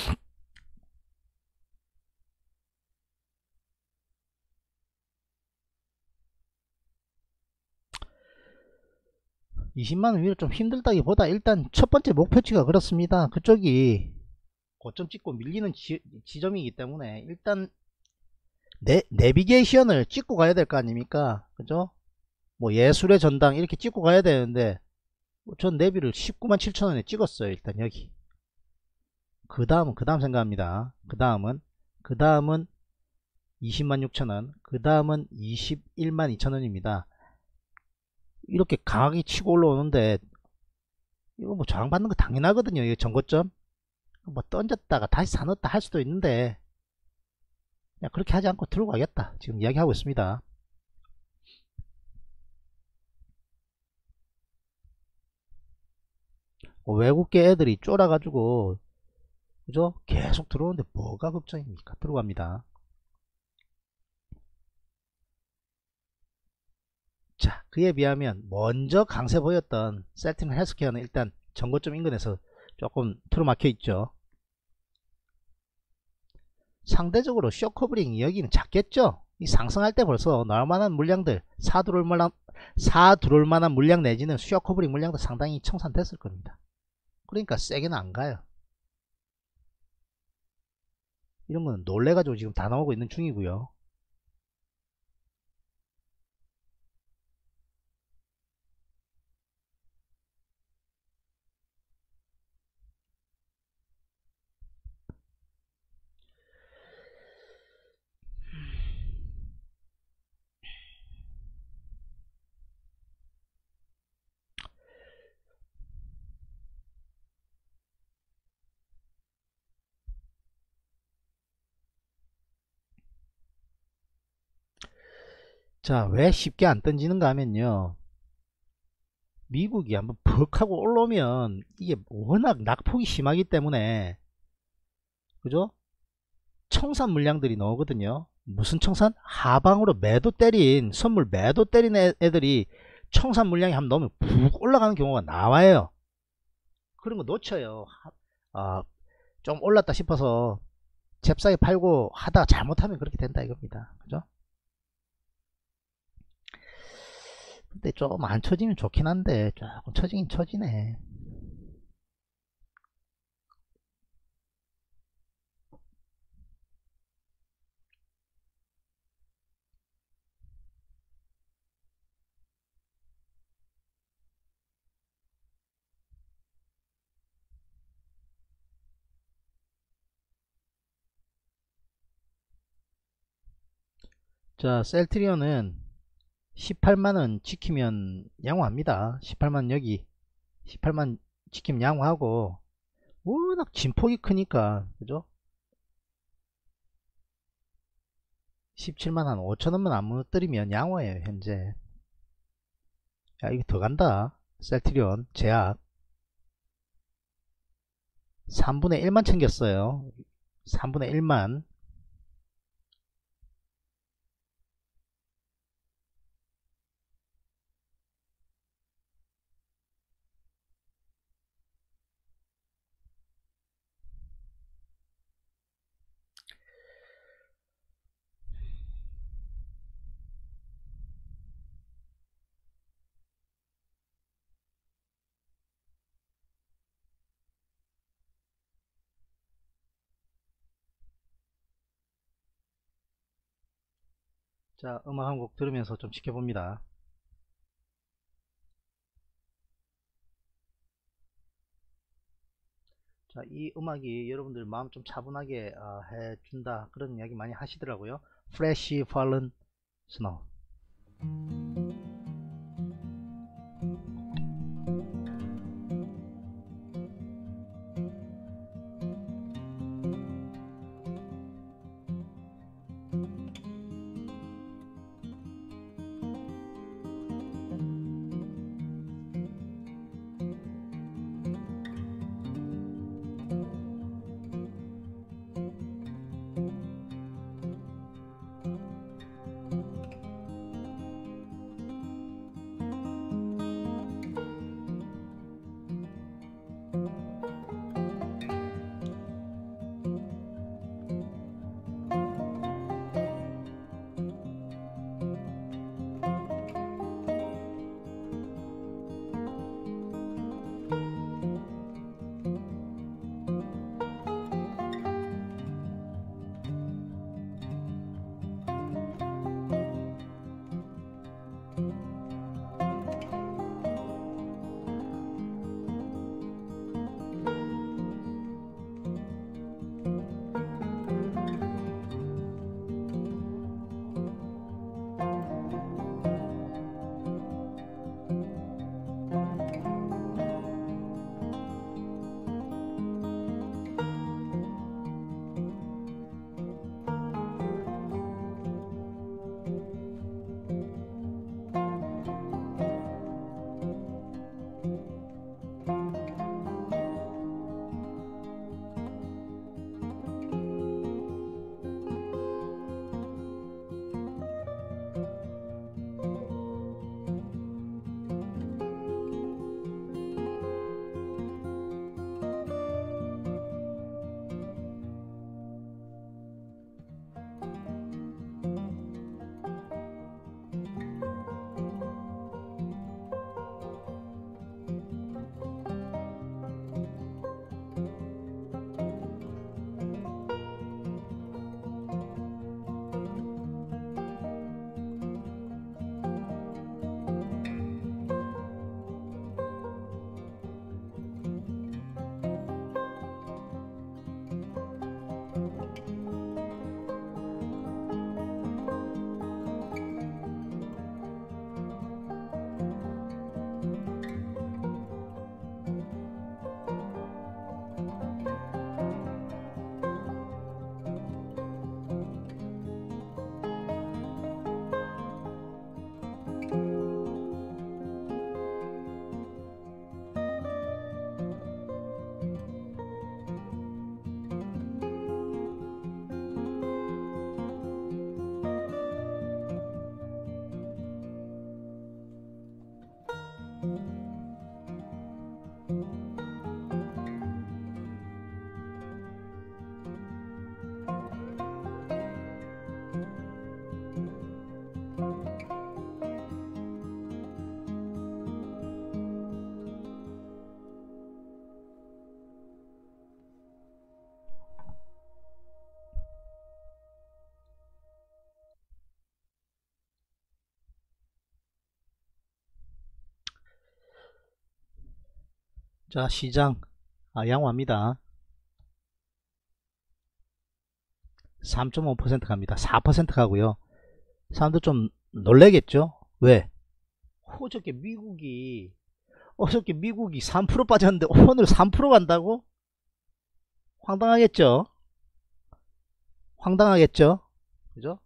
이십만 원 위로 좀 힘들다기보다 일단 첫 번째 목표치가 그렇습니다. 그쪽이 고점 찍고 밀리는 지, 지점이기 때문에 일단 내, 내비게이션을 찍고 가야 될 거 아닙니까? 그죠? 뭐 예술의 전당 이렇게 찍고 가야 되는데 전 내비를 십구만 칠천 원에 찍었어요. 일단 여기. 그 다음은 그 다음 생각합니다. 그 다음은 그 다음은 이십만 육천 원, 그 다음은 이십일만 이천 원입니다. 이렇게 강하게 치고 올라오는데 이거 뭐 저항받는 거 당연하거든요. 이게 전고점 뭐 던졌다가 다시 사놓았다 할 수도 있는데 그냥 그렇게 하지 않고 들고 가겠다 지금 이야기하고 있습니다. 뭐 외국계 애들이 쫄아가지고 그죠? 계속 들어오는데 뭐가 걱정입니까? 들어갑니다. 자, 그에 비하면 먼저 강세 보였던 셀트리온 헬스케어는 일단 전고점 인근에서 조금 틀어막혀 있죠. 상대적으로 쇼커브링 여기는 작겠죠. 이 상승할 때 벌써 나올만한 물량들 사 들어올 만한 사 들어올 만한 물량 내지는 쇼커브링 물량도 상당히 청산됐을 겁니다. 그러니까 세게는 안 가요. 이런 거는 놀래가지고 지금 다 나오고 있는 중이고요. 자, 왜 쉽게 안 던지는가 하면요, 미국이 한번 퍽 하고 올라오면 이게 워낙 낙폭이 심하기 때문에, 그죠? 청산 물량들이 나오거든요. 무슨 청산? 하방으로 매도 때린, 선물 매도 때린 애, 애들이 청산 물량이 한번 넣으면 푹 올라가는 경우가 나와요. 그런 거 놓쳐요. 아, 좀 올랐다 싶어서 잽싸게 팔고 하다가 잘못하면 그렇게 된다 이겁니다. 그죠? 근데 좀 안 쳐지면 좋긴 한데 조금 쳐지긴 쳐지네. 자, 셀트리온은 십팔만원 지키면 양호합니다. 십팔만 여기 십팔만 지키면 양호하고, 워낙 진폭이 크니까, 그죠? 십칠만 한 오천원만 안 무너뜨리면 양호해요 현재. 야, 이거 더 간다. 셀트리온 제약 삼분의 일만 챙겼어요. 삼분의 일만. 자, 음악 한 곡 들으면서 좀 지켜봅니다. 자, 이 음악이 여러분들 마음 좀 차분하게 어, 해준다 그런 이야기 많이 하시더라고요. Fresh Fallen Snow. 자, 시장 아, 양호합니다. 삼 점 오 퍼센트 갑니다. 사 퍼센트 가고요. 사람들 좀 놀래겠죠? 왜? 어저께 미국이 어저께 미국이 삼 퍼센트 빠졌는데 오늘 삼 퍼센트 간다고? 황당하겠죠? 황당하겠죠? 그죠?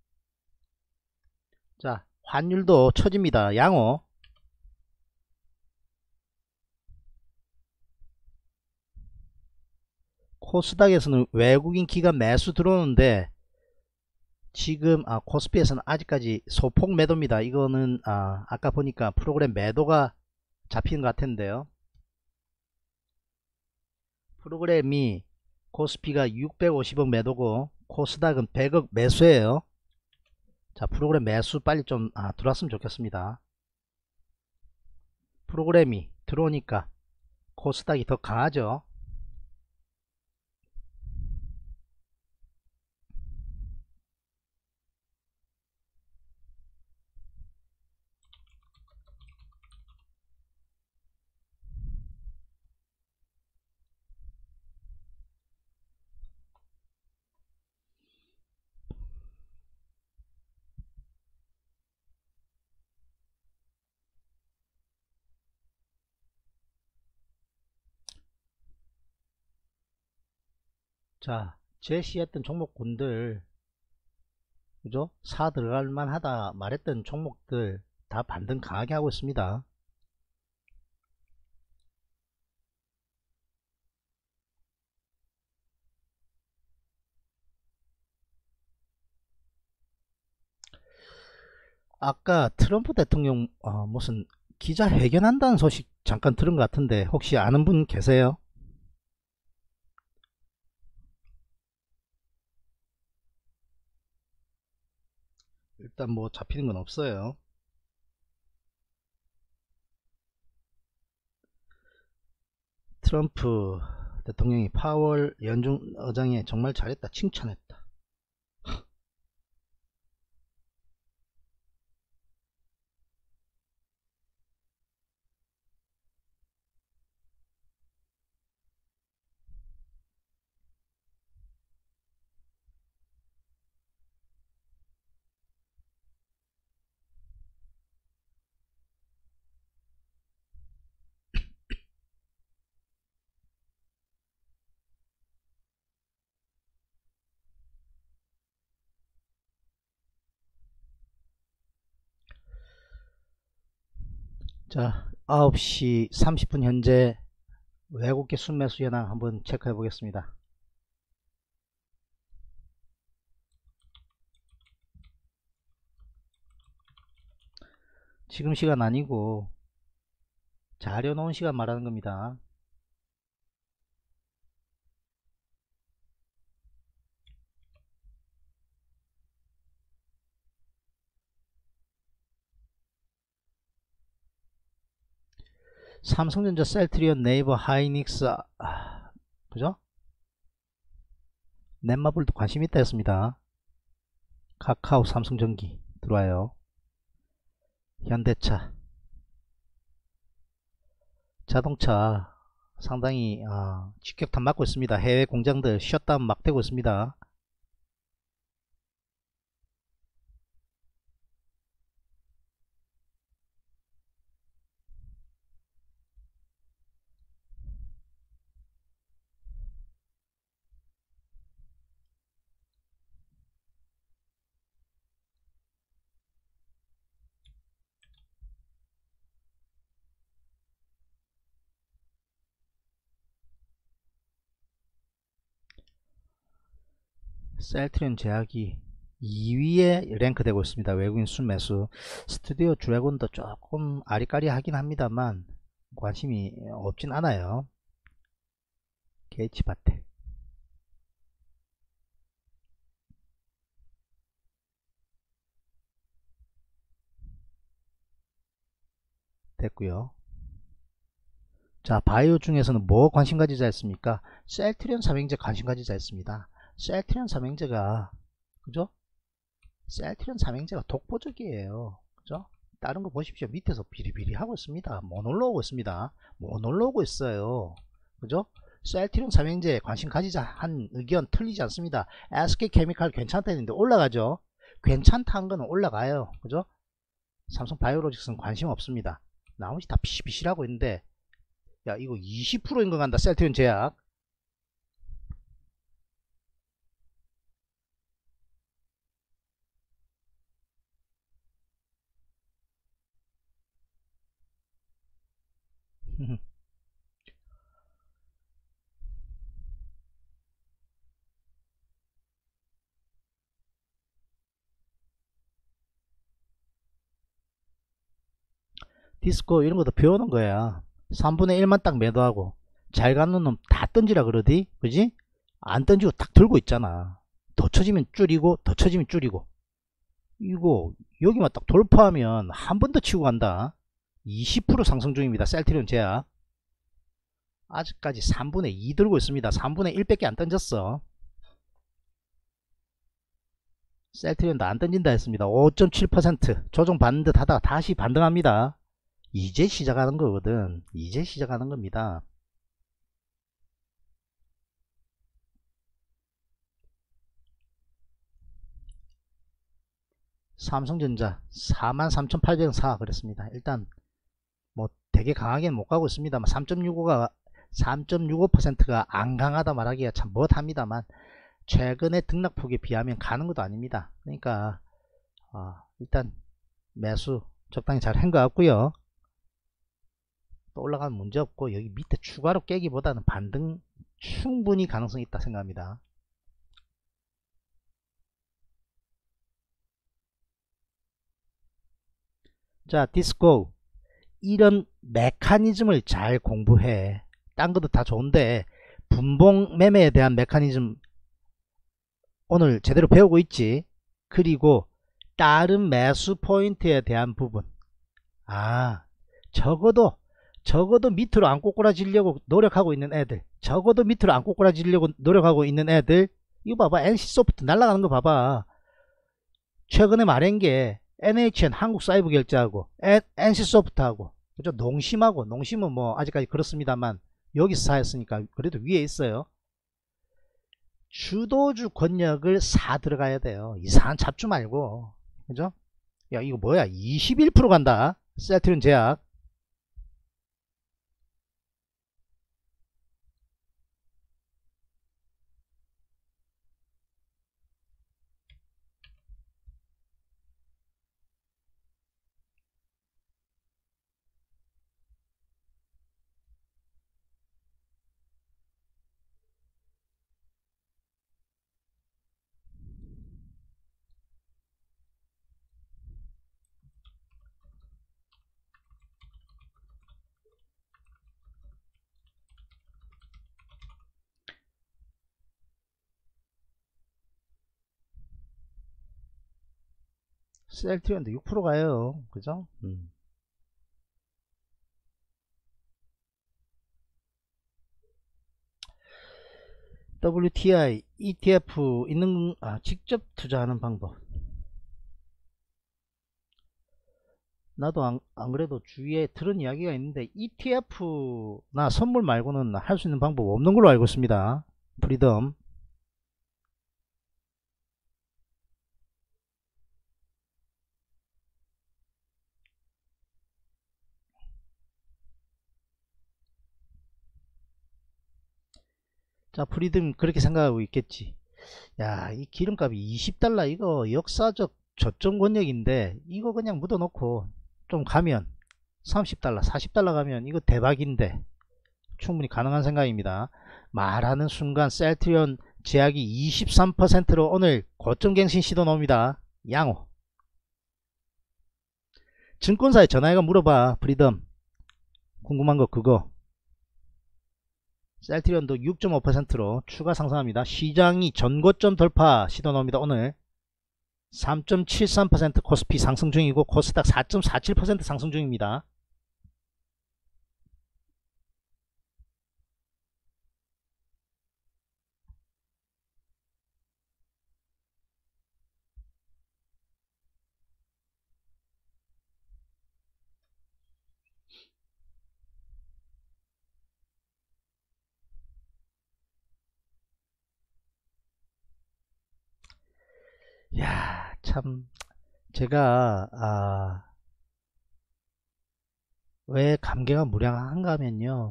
자, 환율도 처집니다. 양호. 코스닥에서는 외국인 기관 매수 들어오는데 지금 아, 코스피에서는 아직까지 소폭 매도입니다. 이거는 아, 아까 보니까 프로그램 매도가 잡히는 것 같은데요. 프로그램이 코스피가 육백오십억 매도고 코스닥은 백억 매수예요. 자, 프로그램 매수 빨리 좀 아, 들어왔으면 좋겠습니다. 프로그램이 들어오니까 코스닥이 더 강하죠. 자, 제시했던 종목군들, 그죠? 사 들어갈 만하다 말했던 종목들 다 반등 강하게 하고 있습니다. 아까 트럼프 대통령 어, 무슨 기자회견한다는 소식 잠깐 들은 것 같은데 혹시 아는 분 계세요? 일단 뭐 잡히는 건 없어요. 트럼프 대통령이 파월 연중 의장에 정말 잘했다 칭찬했다. 자, 아홉 시 삼십 분 현재 외국계 순매수 현황 한번 체크해 보겠습니다. 지금 시간 아니고 자료 놓은 시간 말하는 겁니다. 삼성전자, 셀트리온, 네이버, 하이닉스 아, 그죠? 넷마블도 관심 있다 했습니다. 카카오, 삼성전기 들어와요. 현대차, 자동차 상당히 아, 직격탄 맞고 있습니다. 해외 공장들 셧다운 막 되고 있습니다. 셀트리온 제약이 이 위에 랭크되고 있습니다. 외국인 순매수. 스튜디오 드래곤도 조금 아리까리 하긴 합니다만 관심이 없진 않아요. 게이츠바텍 됐고요. 자, 바이오 중에서는 뭐 관심 가지자 했습니까? 셀트리온 삼형제 관심 가지자 했습니다. 셀트리온 삼형제가 그죠? 셀트리온 삼형제가 독보적이에요. 그죠? 다른 거 보십시오. 밑에서 비리비리 하고 있습니다. 못 올라오고 있습니다. 못 올라오고 있어요. 그죠? 셀트리온 삼형제에 관심 가지자 한 의견 틀리지 않습니다. 에스케이케미칼 괜찮다 했는데 올라가죠. 괜찮다 한 거는 올라가요. 그죠? 삼성바이오로직스는 관심 없습니다. 나머지 다 비실비실하고 있는데, 야 이거 이십 퍼센트인 거 간다. 셀트리온 제약. 디스코 이런 것도 배우는 거야. 삼분의 일만 딱 매도하고 잘 가는 놈 다 던지라 그러디, 그지? 안 던지고 딱 들고 있잖아. 더 쳐지면 줄이고 더 쳐지면 줄이고. 이거 여기만 딱 돌파하면 한 번 더 치고 간다. 이십 퍼센트 상승 중입니다. 셀트리온 제약. 아직까지 삼분의 이 들고 있습니다. 삼분의 일 밖에 안 던졌어. 셀트리온도 안 던진다 했습니다. 오 점 칠 퍼센트 조정 받는 듯 하다가 다시 반등합니다. 이제 시작하는 거거든. 이제 시작하는 겁니다. 삼성전자 사만 삼천팔백사 그랬습니다. 일단 뭐 되게 강하게는 못 가고 있습니다만 삼 점 육오가 삼 점 육오 퍼센트가 안 강하다 말하기가 참 못합니다만 최근의 등락폭에 비하면 가는 것도 아닙니다. 그러니까 어, 일단 매수 적당히 잘 한 것 같고요. 또 올라가면 문제없고 여기 밑에 추가로 깨기보다는 반등 충분히 가능성이 있다 생각합니다. 자, 디스코 이런 메커니즘을 잘 공부해. 딴 것도 다 좋은데 분봉 매매에 대한 메커니즘 오늘 제대로 배우고 있지. 그리고 다른 매수 포인트에 대한 부분, 아 적어도 적어도 밑으로 안 꼬꾸라지려고 노력하고 있는 애들, 적어도 밑으로 안 꼬꾸라지려고 노력하고 있는 애들, 이거 봐봐. 엔씨소프트 날아가는 거 봐봐. 최근에 말한 게 엔에이치엔 한국사이버결제하고 엔씨소프트하고, 그죠? 농심하고, 농심은 뭐 아직까지 그렇습니다만 여기서 사였으니까 그래도 위에 있어요. 주도주 권역을 사 들어가야 돼요. 이상한 잡주 말고. 그죠? 야 이거 뭐야, 이십일 퍼센트 간다. 셀트리온 제약. 셀트리온도 육 퍼센트 가요. 그죠? 음. 더블유티아이 이티에프 있는, 아, 직접 투자하는 방법. 나도 안, 안 그래도 주위에 들은 이야기가 있는데 이티에프나 선물 말고는 할 수 있는 방법 없는 걸로 알고 있습니다. 프리덤. 자, 프리덤 그렇게 생각하고 있겠지. 야, 이 기름값이 이십 달러 이거 역사적 저점 권역인데 이거 그냥 묻어놓고 좀 가면 삼십 달러 사십 달러 가면 이거 대박인데 충분히 가능한 생각입니다. 말하는 순간 셀트리온 제약이 이십삼 퍼센트로 오늘 고점 갱신 시도 나옵니다. 양호. 증권사에 전화해가 물어봐. 프리덤 궁금한 거 그거. 셀트리온도 육 점 오 퍼센트로 추가 상승합니다. 시장이 전고점 돌파 시도 나옵니다. 오늘 삼 점 칠삼 퍼센트 코스피 상승 중이고 코스닥 사 점 사칠 퍼센트 상승 중입니다. 야, 참 제가 아, 왜 감개가 무량한가 하면요,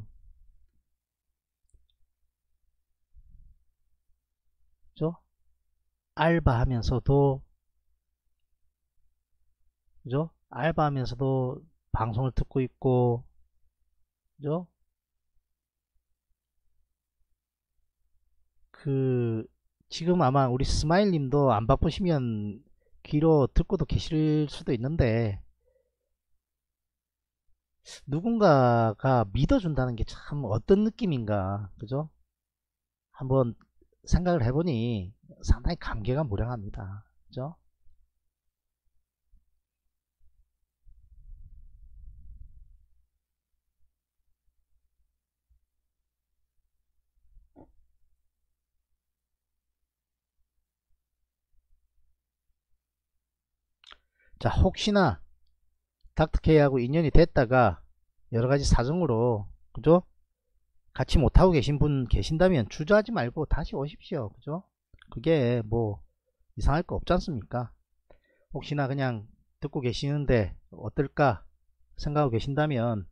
그죠? 알바하면서도, 그죠? 알바하면서도 방송을 듣고 있고, 그죠? 그 지금 아마 우리 스마일님도 안 바쁘시면 귀로 듣고도 계실 수도 있는데, 누군가가 믿어준다는 게 참 어떤 느낌인가, 그죠? 한번 생각을 해보니 상당히 감개가 무량합니다, 그죠? 자, 혹시나 닥터케이하고 인연이 됐다가 여러가지 사정으로, 그죠? 같이 못하고 계신 분 계신다면 주저하지 말고 다시 오십시오, 그죠? 그게 뭐 이상할 거 없지 않습니까? 혹시나 그냥 듣고 계시는데 어떨까 생각하고 계신다면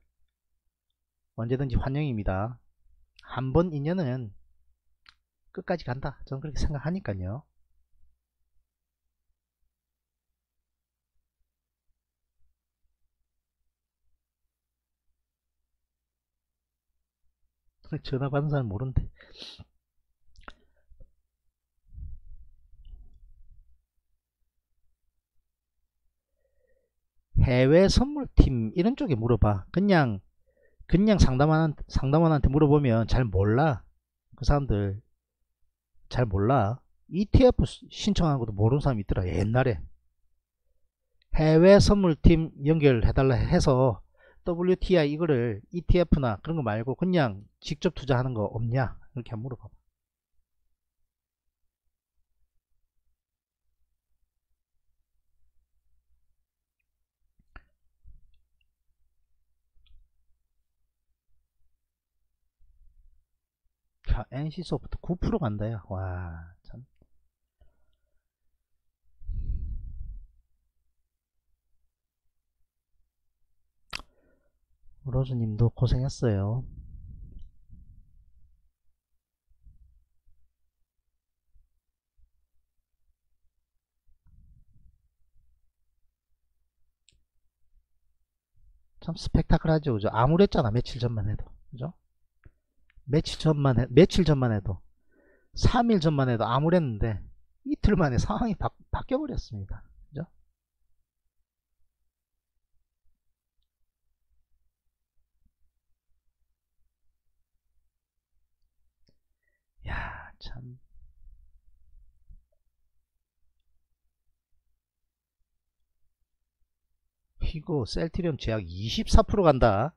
언제든지 환영입니다. 한 번 인연은 끝까지 간다, 저는 그렇게 생각하니까요. 전화 받는 사람 모른대. 해외 선물팀 이런 쪽에 물어봐. 그냥 그냥 상담원 상담원한테 물어보면 잘 몰라. 그 사람들 잘 몰라. 이티에프 신청한 것도 모르는 사람이 있더라, 옛날에. 해외 선물팀 연결해달라 해서 더블유티아이 이거를 이티에프나 그런 거 말고 그냥 직접 투자하는 거 없냐, 이렇게 한번 물어봐. 자, 엔씨소프트 구 퍼센트 간다요. 와, 참. 로즈님도 고생했어요. 참 스펙타클하죠, 그죠? 암울했잖아, 며칠 전만 해도, 그죠? 며칠 전만 해, 며칠 전만 해도, 삼 일 전만 해도 암울했는데 이틀 만에 상황이 바, 바뀌어 버렸습니다, 그죠? 야, 참. 휘고 셀트리온 제약 이십사 퍼센트 간다.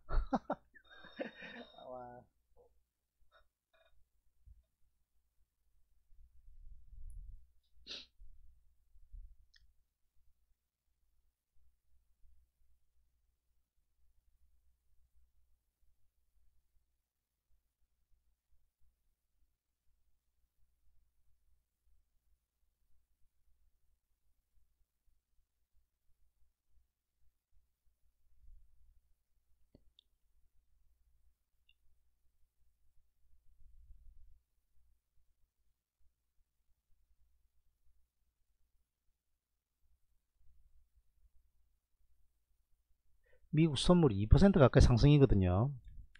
미국 선물이 이 퍼센트 가까이 상승이거든요.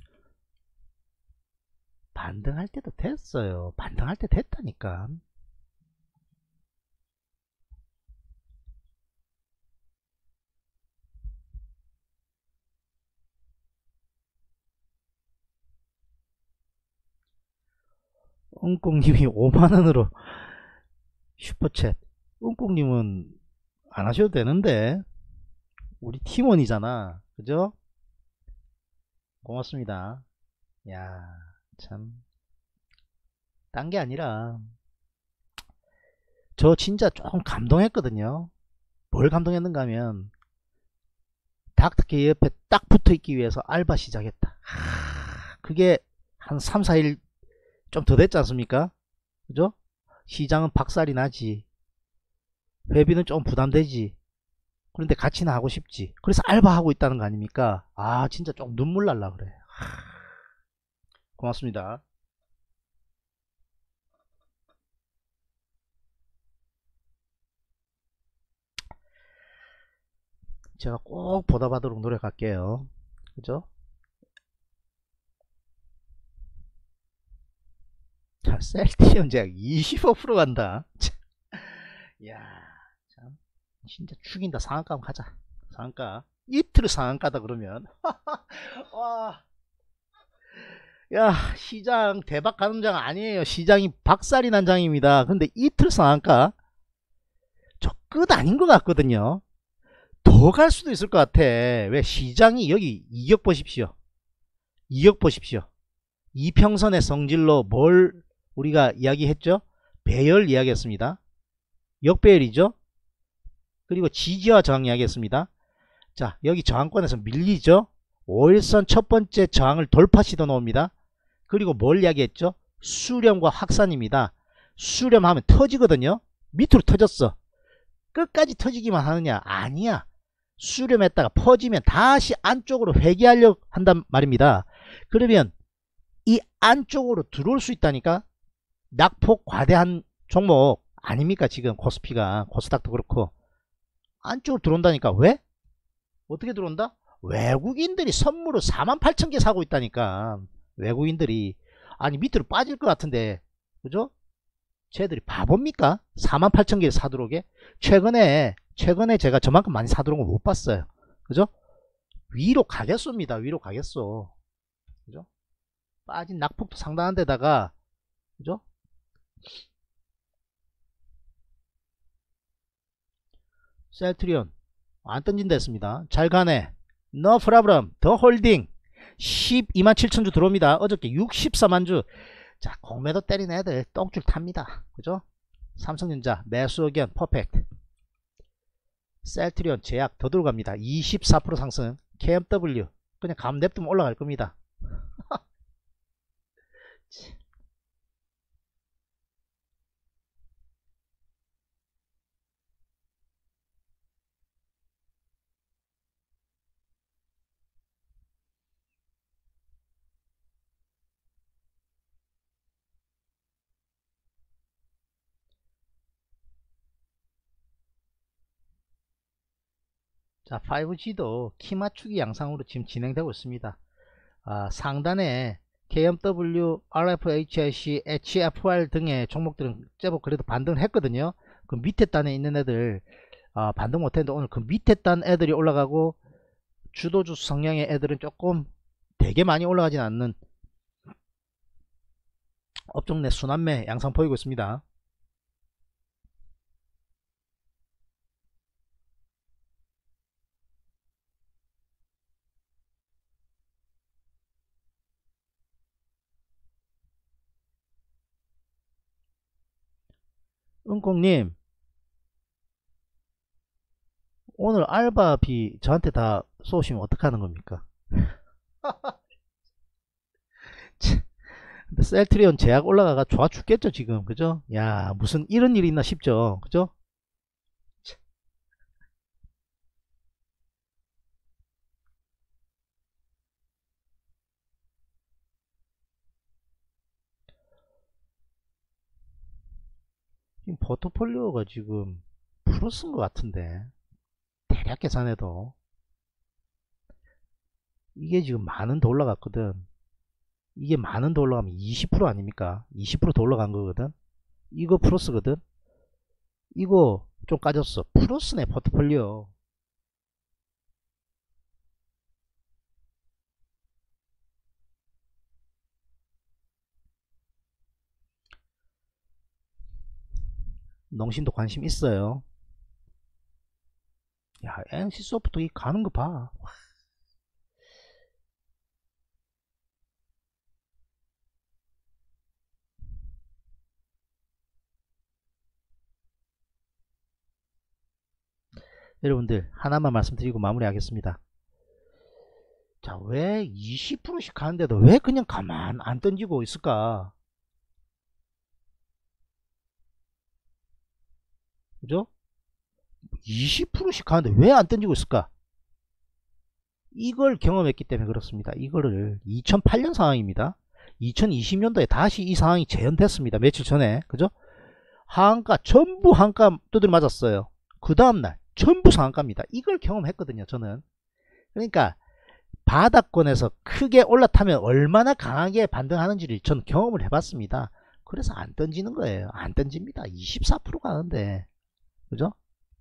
반등할 때도 됐어요. 반등할 때 됐다니까. 웅꽁님이 오만원으로 슈퍼챗. 웅꽁님은 안 하셔도 되는데 우리 팀원이잖아, 그죠? 고맙습니다. 야, 참. 딴 게 아니라 저 진짜 조금 감동했거든요. 뭘 감동했는가 하면 닥터케이 옆에 딱 붙어있기 위해서 알바 시작했다. 하, 그게 한 삼, 사 일 좀 더 됐지 않습니까? 그죠? 시장은 박살이 나지. 회비는 좀 부담되지. 그런데 같이는 하고 싶지. 그래서 알바하고 있다는 거 아닙니까? 아 진짜 좀 눈물 날라 그래. 고맙습니다. 제가 꼭 보답하도록 노력할게요. 그죠? 자, 셀티언 제약 이십오 퍼센트 간다. 야, 참 진짜 죽인다. 상한가 한번 가자. 상한가 이틀 상한가다 그러면 와, 야 시장 대박 가는 장 아니에요. 시장이 박살이 난 장입니다. 근데 이틀 상한가 저 끝 아닌 것 같거든요. 더 갈 수도 있을 것 같아. 왜 시장이 여기 이격 보십시오. 이격 보십시오. 이평선의 성질로 뭘 우리가 이야기했죠? 배열 이야기했습니다. 역배열이죠. 그리고 지지와 저항 이야기했습니다. 자, 여기 저항권에서 밀리죠. 오일선 첫 번째 저항을 돌파 시도 나옵니다. 그리고 뭘 이야기했죠? 수렴과 확산입니다. 수렴하면 터지거든요. 밑으로 터졌어. 끝까지 터지기만 하느냐? 아니야. 수렴했다가 퍼지면 다시 안쪽으로 회귀하려고 한단 말입니다. 그러면 이 안쪽으로 들어올 수 있다니까. 낙폭 과대한 종목 아닙니까? 지금 코스피가, 코스닥도 그렇고 안쪽으로 들어온다니까. 왜? 어떻게 들어온다? 외국인들이 선물을 사만 팔천 개 사고 있다니까. 외국인들이. 아니 밑으로 빠질 것 같은데 그죠? 쟤들이 바보입니까? 사만 팔천 개 사들어오게. 최근에 최근에 제가 저만큼 많이 사들어온 거 못 봤어요. 그죠? 위로 가겠소입니다. 위로 가겠소. 그죠? 빠진 낙폭도 상당한 데다가 그죠? 셀트리온 안 던진다 했습니다. 잘 가네. No problem. 더 홀딩 십이만 칠천 주 들어옵니다. 어저께 육십사만 주. 자, 공매도 때린 애들 똥줄 탑니다. 그죠? 삼성전자 매수 의견 퍼펙트. 셀트리온 제약 더 들어갑니다. 이십사 퍼센트 상승. 케이엠더블유 그냥 감 냅두면 올라갈 겁니다. 자, 파이브지도 키 맞추기 양상으로 지금 진행되고 있습니다. 아, 상단에 케이엠더블유, 알에프에이치아이씨, 에이치에프알 등의 종목들은 제법 그래도 반등을 했거든요. 그 밑에 단에 있는 애들 아, 반등 못했는데 오늘 그 밑에 단 애들이 올라가고 주도주 성향의 애들은 조금 되게 많이 올라가진 않는 업종 내 순환매 양상 보이고 있습니다. 은콩님 오늘 알바비 저한테 다 쏘시면 어떡하는 겁니까? 근데 셀트리온 제약 올라가가 좋아 죽겠죠 지금. 그죠? 야 무슨 이런 일이 있나 싶죠. 그죠? 지금 포트폴리오가 지금 플러스인 것 같은데 대략 계산해도 이게 지금 만원 더 올라갔거든. 이게 만원 더 올라가면 이십 퍼센트 아닙니까? 이십 퍼센트 더 올라간 거거든. 이거 플러스거든. 이거 좀 까졌어. 플러스네 포트폴리오. 농심도 관심 있어요. 야 엔씨소프트 이 가는 거 봐. 여러분들 하나만 말씀드리고 마무리하겠습니다. 자, 왜 이십 퍼센트씩 가는데도 왜 그냥 가만 안 던지고 있을까? 그죠? 이십 퍼센트씩 가는데 왜 안 던지고 있을까? 이걸 경험했기 때문에 그렇습니다. 이거를 이천팔 년 상황입니다. 이천이십 년도에 다시 이 상황이 재현됐습니다. 며칠 전에. 그죠? 하한가 전부 한가 두드려 맞았어요. 그 다음날 전부 상한가입니다. 이걸 경험했거든요. 저는. 그러니까 바닥권에서 크게 올라타면 얼마나 강하게 반등하는지를 전 경험을 해봤습니다. 그래서 안 던지는 거예요. 안 던집니다. 이십사 퍼센트 가는데. 그죠?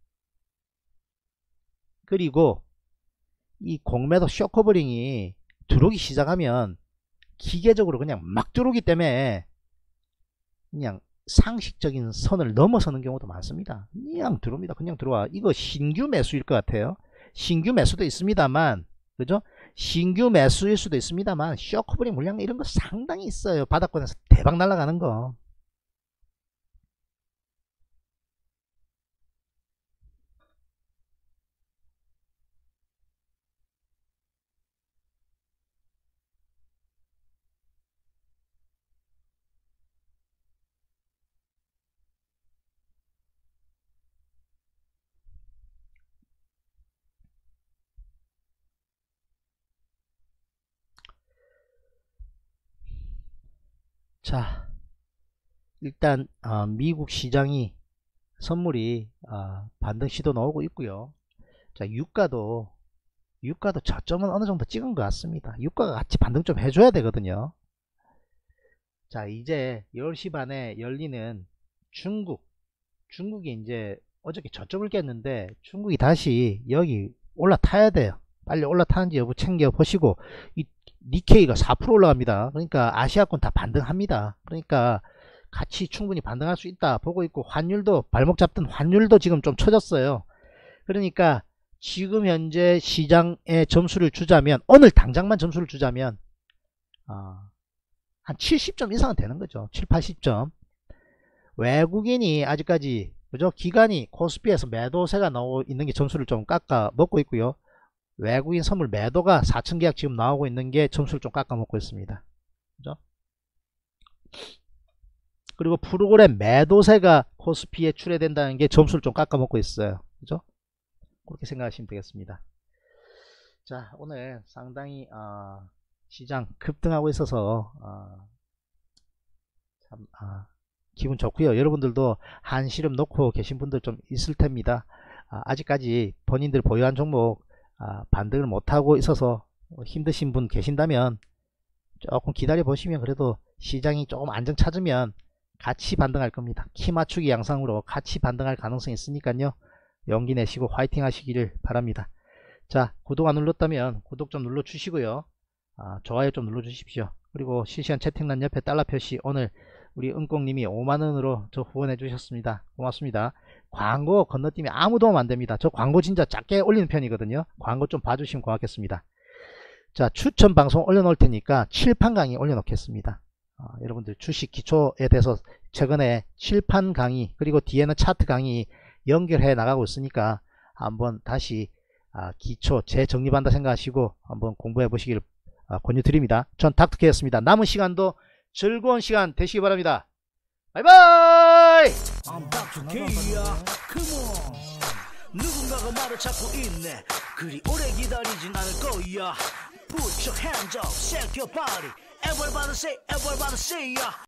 그리고 이 공매도 쇼커버링이 들어오기 시작하면 기계적으로 그냥 막 들어오기 때문에 그냥 상식적인 선을 넘어서는 경우도 많습니다. 그냥 들어옵니다. 그냥 들어와. 이거 신규 매수일 것 같아요. 신규 매수도 있습니다만, 그죠? 신규 매수일 수도 있습니다만 쇼커버링 물량 이런 거 상당히 있어요. 바닥권에서 대박 날아가는 거. 자, 일단 어, 미국 시장이 선물이 어, 반등 시도 나오고 있고요. 자, 유가도 유가도 저점은 어느 정도 찍은 것 같습니다. 유가가 같이 반등 좀 해줘야 되거든요. 자, 이제 열 시 반에 열리는 중국 중국이 이제 어저께 저점을 깼는데 중국이 다시 여기 올라타야 돼요. 빨리 올라타는지 여부 챙겨 보시고, 이 니케이가 사 퍼센트 올라갑니다. 그러니까 아시아권 다 반등합니다. 그러니까 같이 충분히 반등할 수 있다 보고 있고, 환율도 발목 잡던 환율도 지금 좀 처졌어요. 그러니까 지금 현재 시장에 점수를 주자면, 오늘 당장만 점수를 주자면 어, 한 칠십 점 이상은 되는 거죠. 칠, 팔십 점. 외국인이 아직까지, 그죠? 기관이 코스피에서 매도세가 나오고 있는 게 점수를 좀 깎아 먹고 있고요. 외국인 선물 매도가 사천 계약 지금 나오고 있는 게 점수를 좀 깎아 먹고 있습니다. 그죠? 그리고 프로그램 매도세가 코스피에 출해된다는 게 점수를 좀 깎아 먹고 있어요. 그죠? 그렇게 생각하시면 되겠습니다. 자, 오늘 상당히 어, 시장 급등하고 있어서 어, 참 어, 기분 좋고요. 여러분들도 한시름 놓고 계신 분들 좀 있을 텐입니다. 아, 아직까지 본인들 보유한 종목 아, 반등을 못하고 있어서 힘드신 분 계신다면 조금 기다려 보시면, 그래도 시장이 조금 안정 찾으면 같이 반등할 겁니다. 키 맞추기 양상으로 같이 반등할 가능성이 있으니까요. 용기 내시고 화이팅 하시기를 바랍니다. 자, 구독 안 눌렀다면 구독 좀 눌러 주시고요. 아, 좋아요 좀 눌러 주십시오. 그리고 실시간 채팅란 옆에 달러 표시, 오늘 우리 은꽁님이 오만원으로 저 후원해 주셨습니다. 고맙습니다. 광고 건너뛰면 아무 도움 안됩니다. 저 광고 진짜 작게 올리는 편이거든요. 광고 좀 봐주시면 고맙겠습니다. 자, 추천 방송 올려놓을 테니까 칠판 강의 올려놓겠습니다. 어, 여러분들 주식 기초에 대해서 최근에 칠판 강의, 그리고 뒤에는 차트 강의 연결해 나가고 있으니까 한번 다시 아, 기초 재정립한다 생각하시고 한번 공부해 보시길 아, 권유드립니다. 전 닥터케이였습니다. 남은 시간도 즐거운 시간 되시기 바랍니다. 바이바이. I'm Doctor K야. Come on. 누군가가 말을 찾고 있네. 그리 오래 기다리진 않을 거야. Put your hands up, shake your body. Everybody say, everybody say, yeah.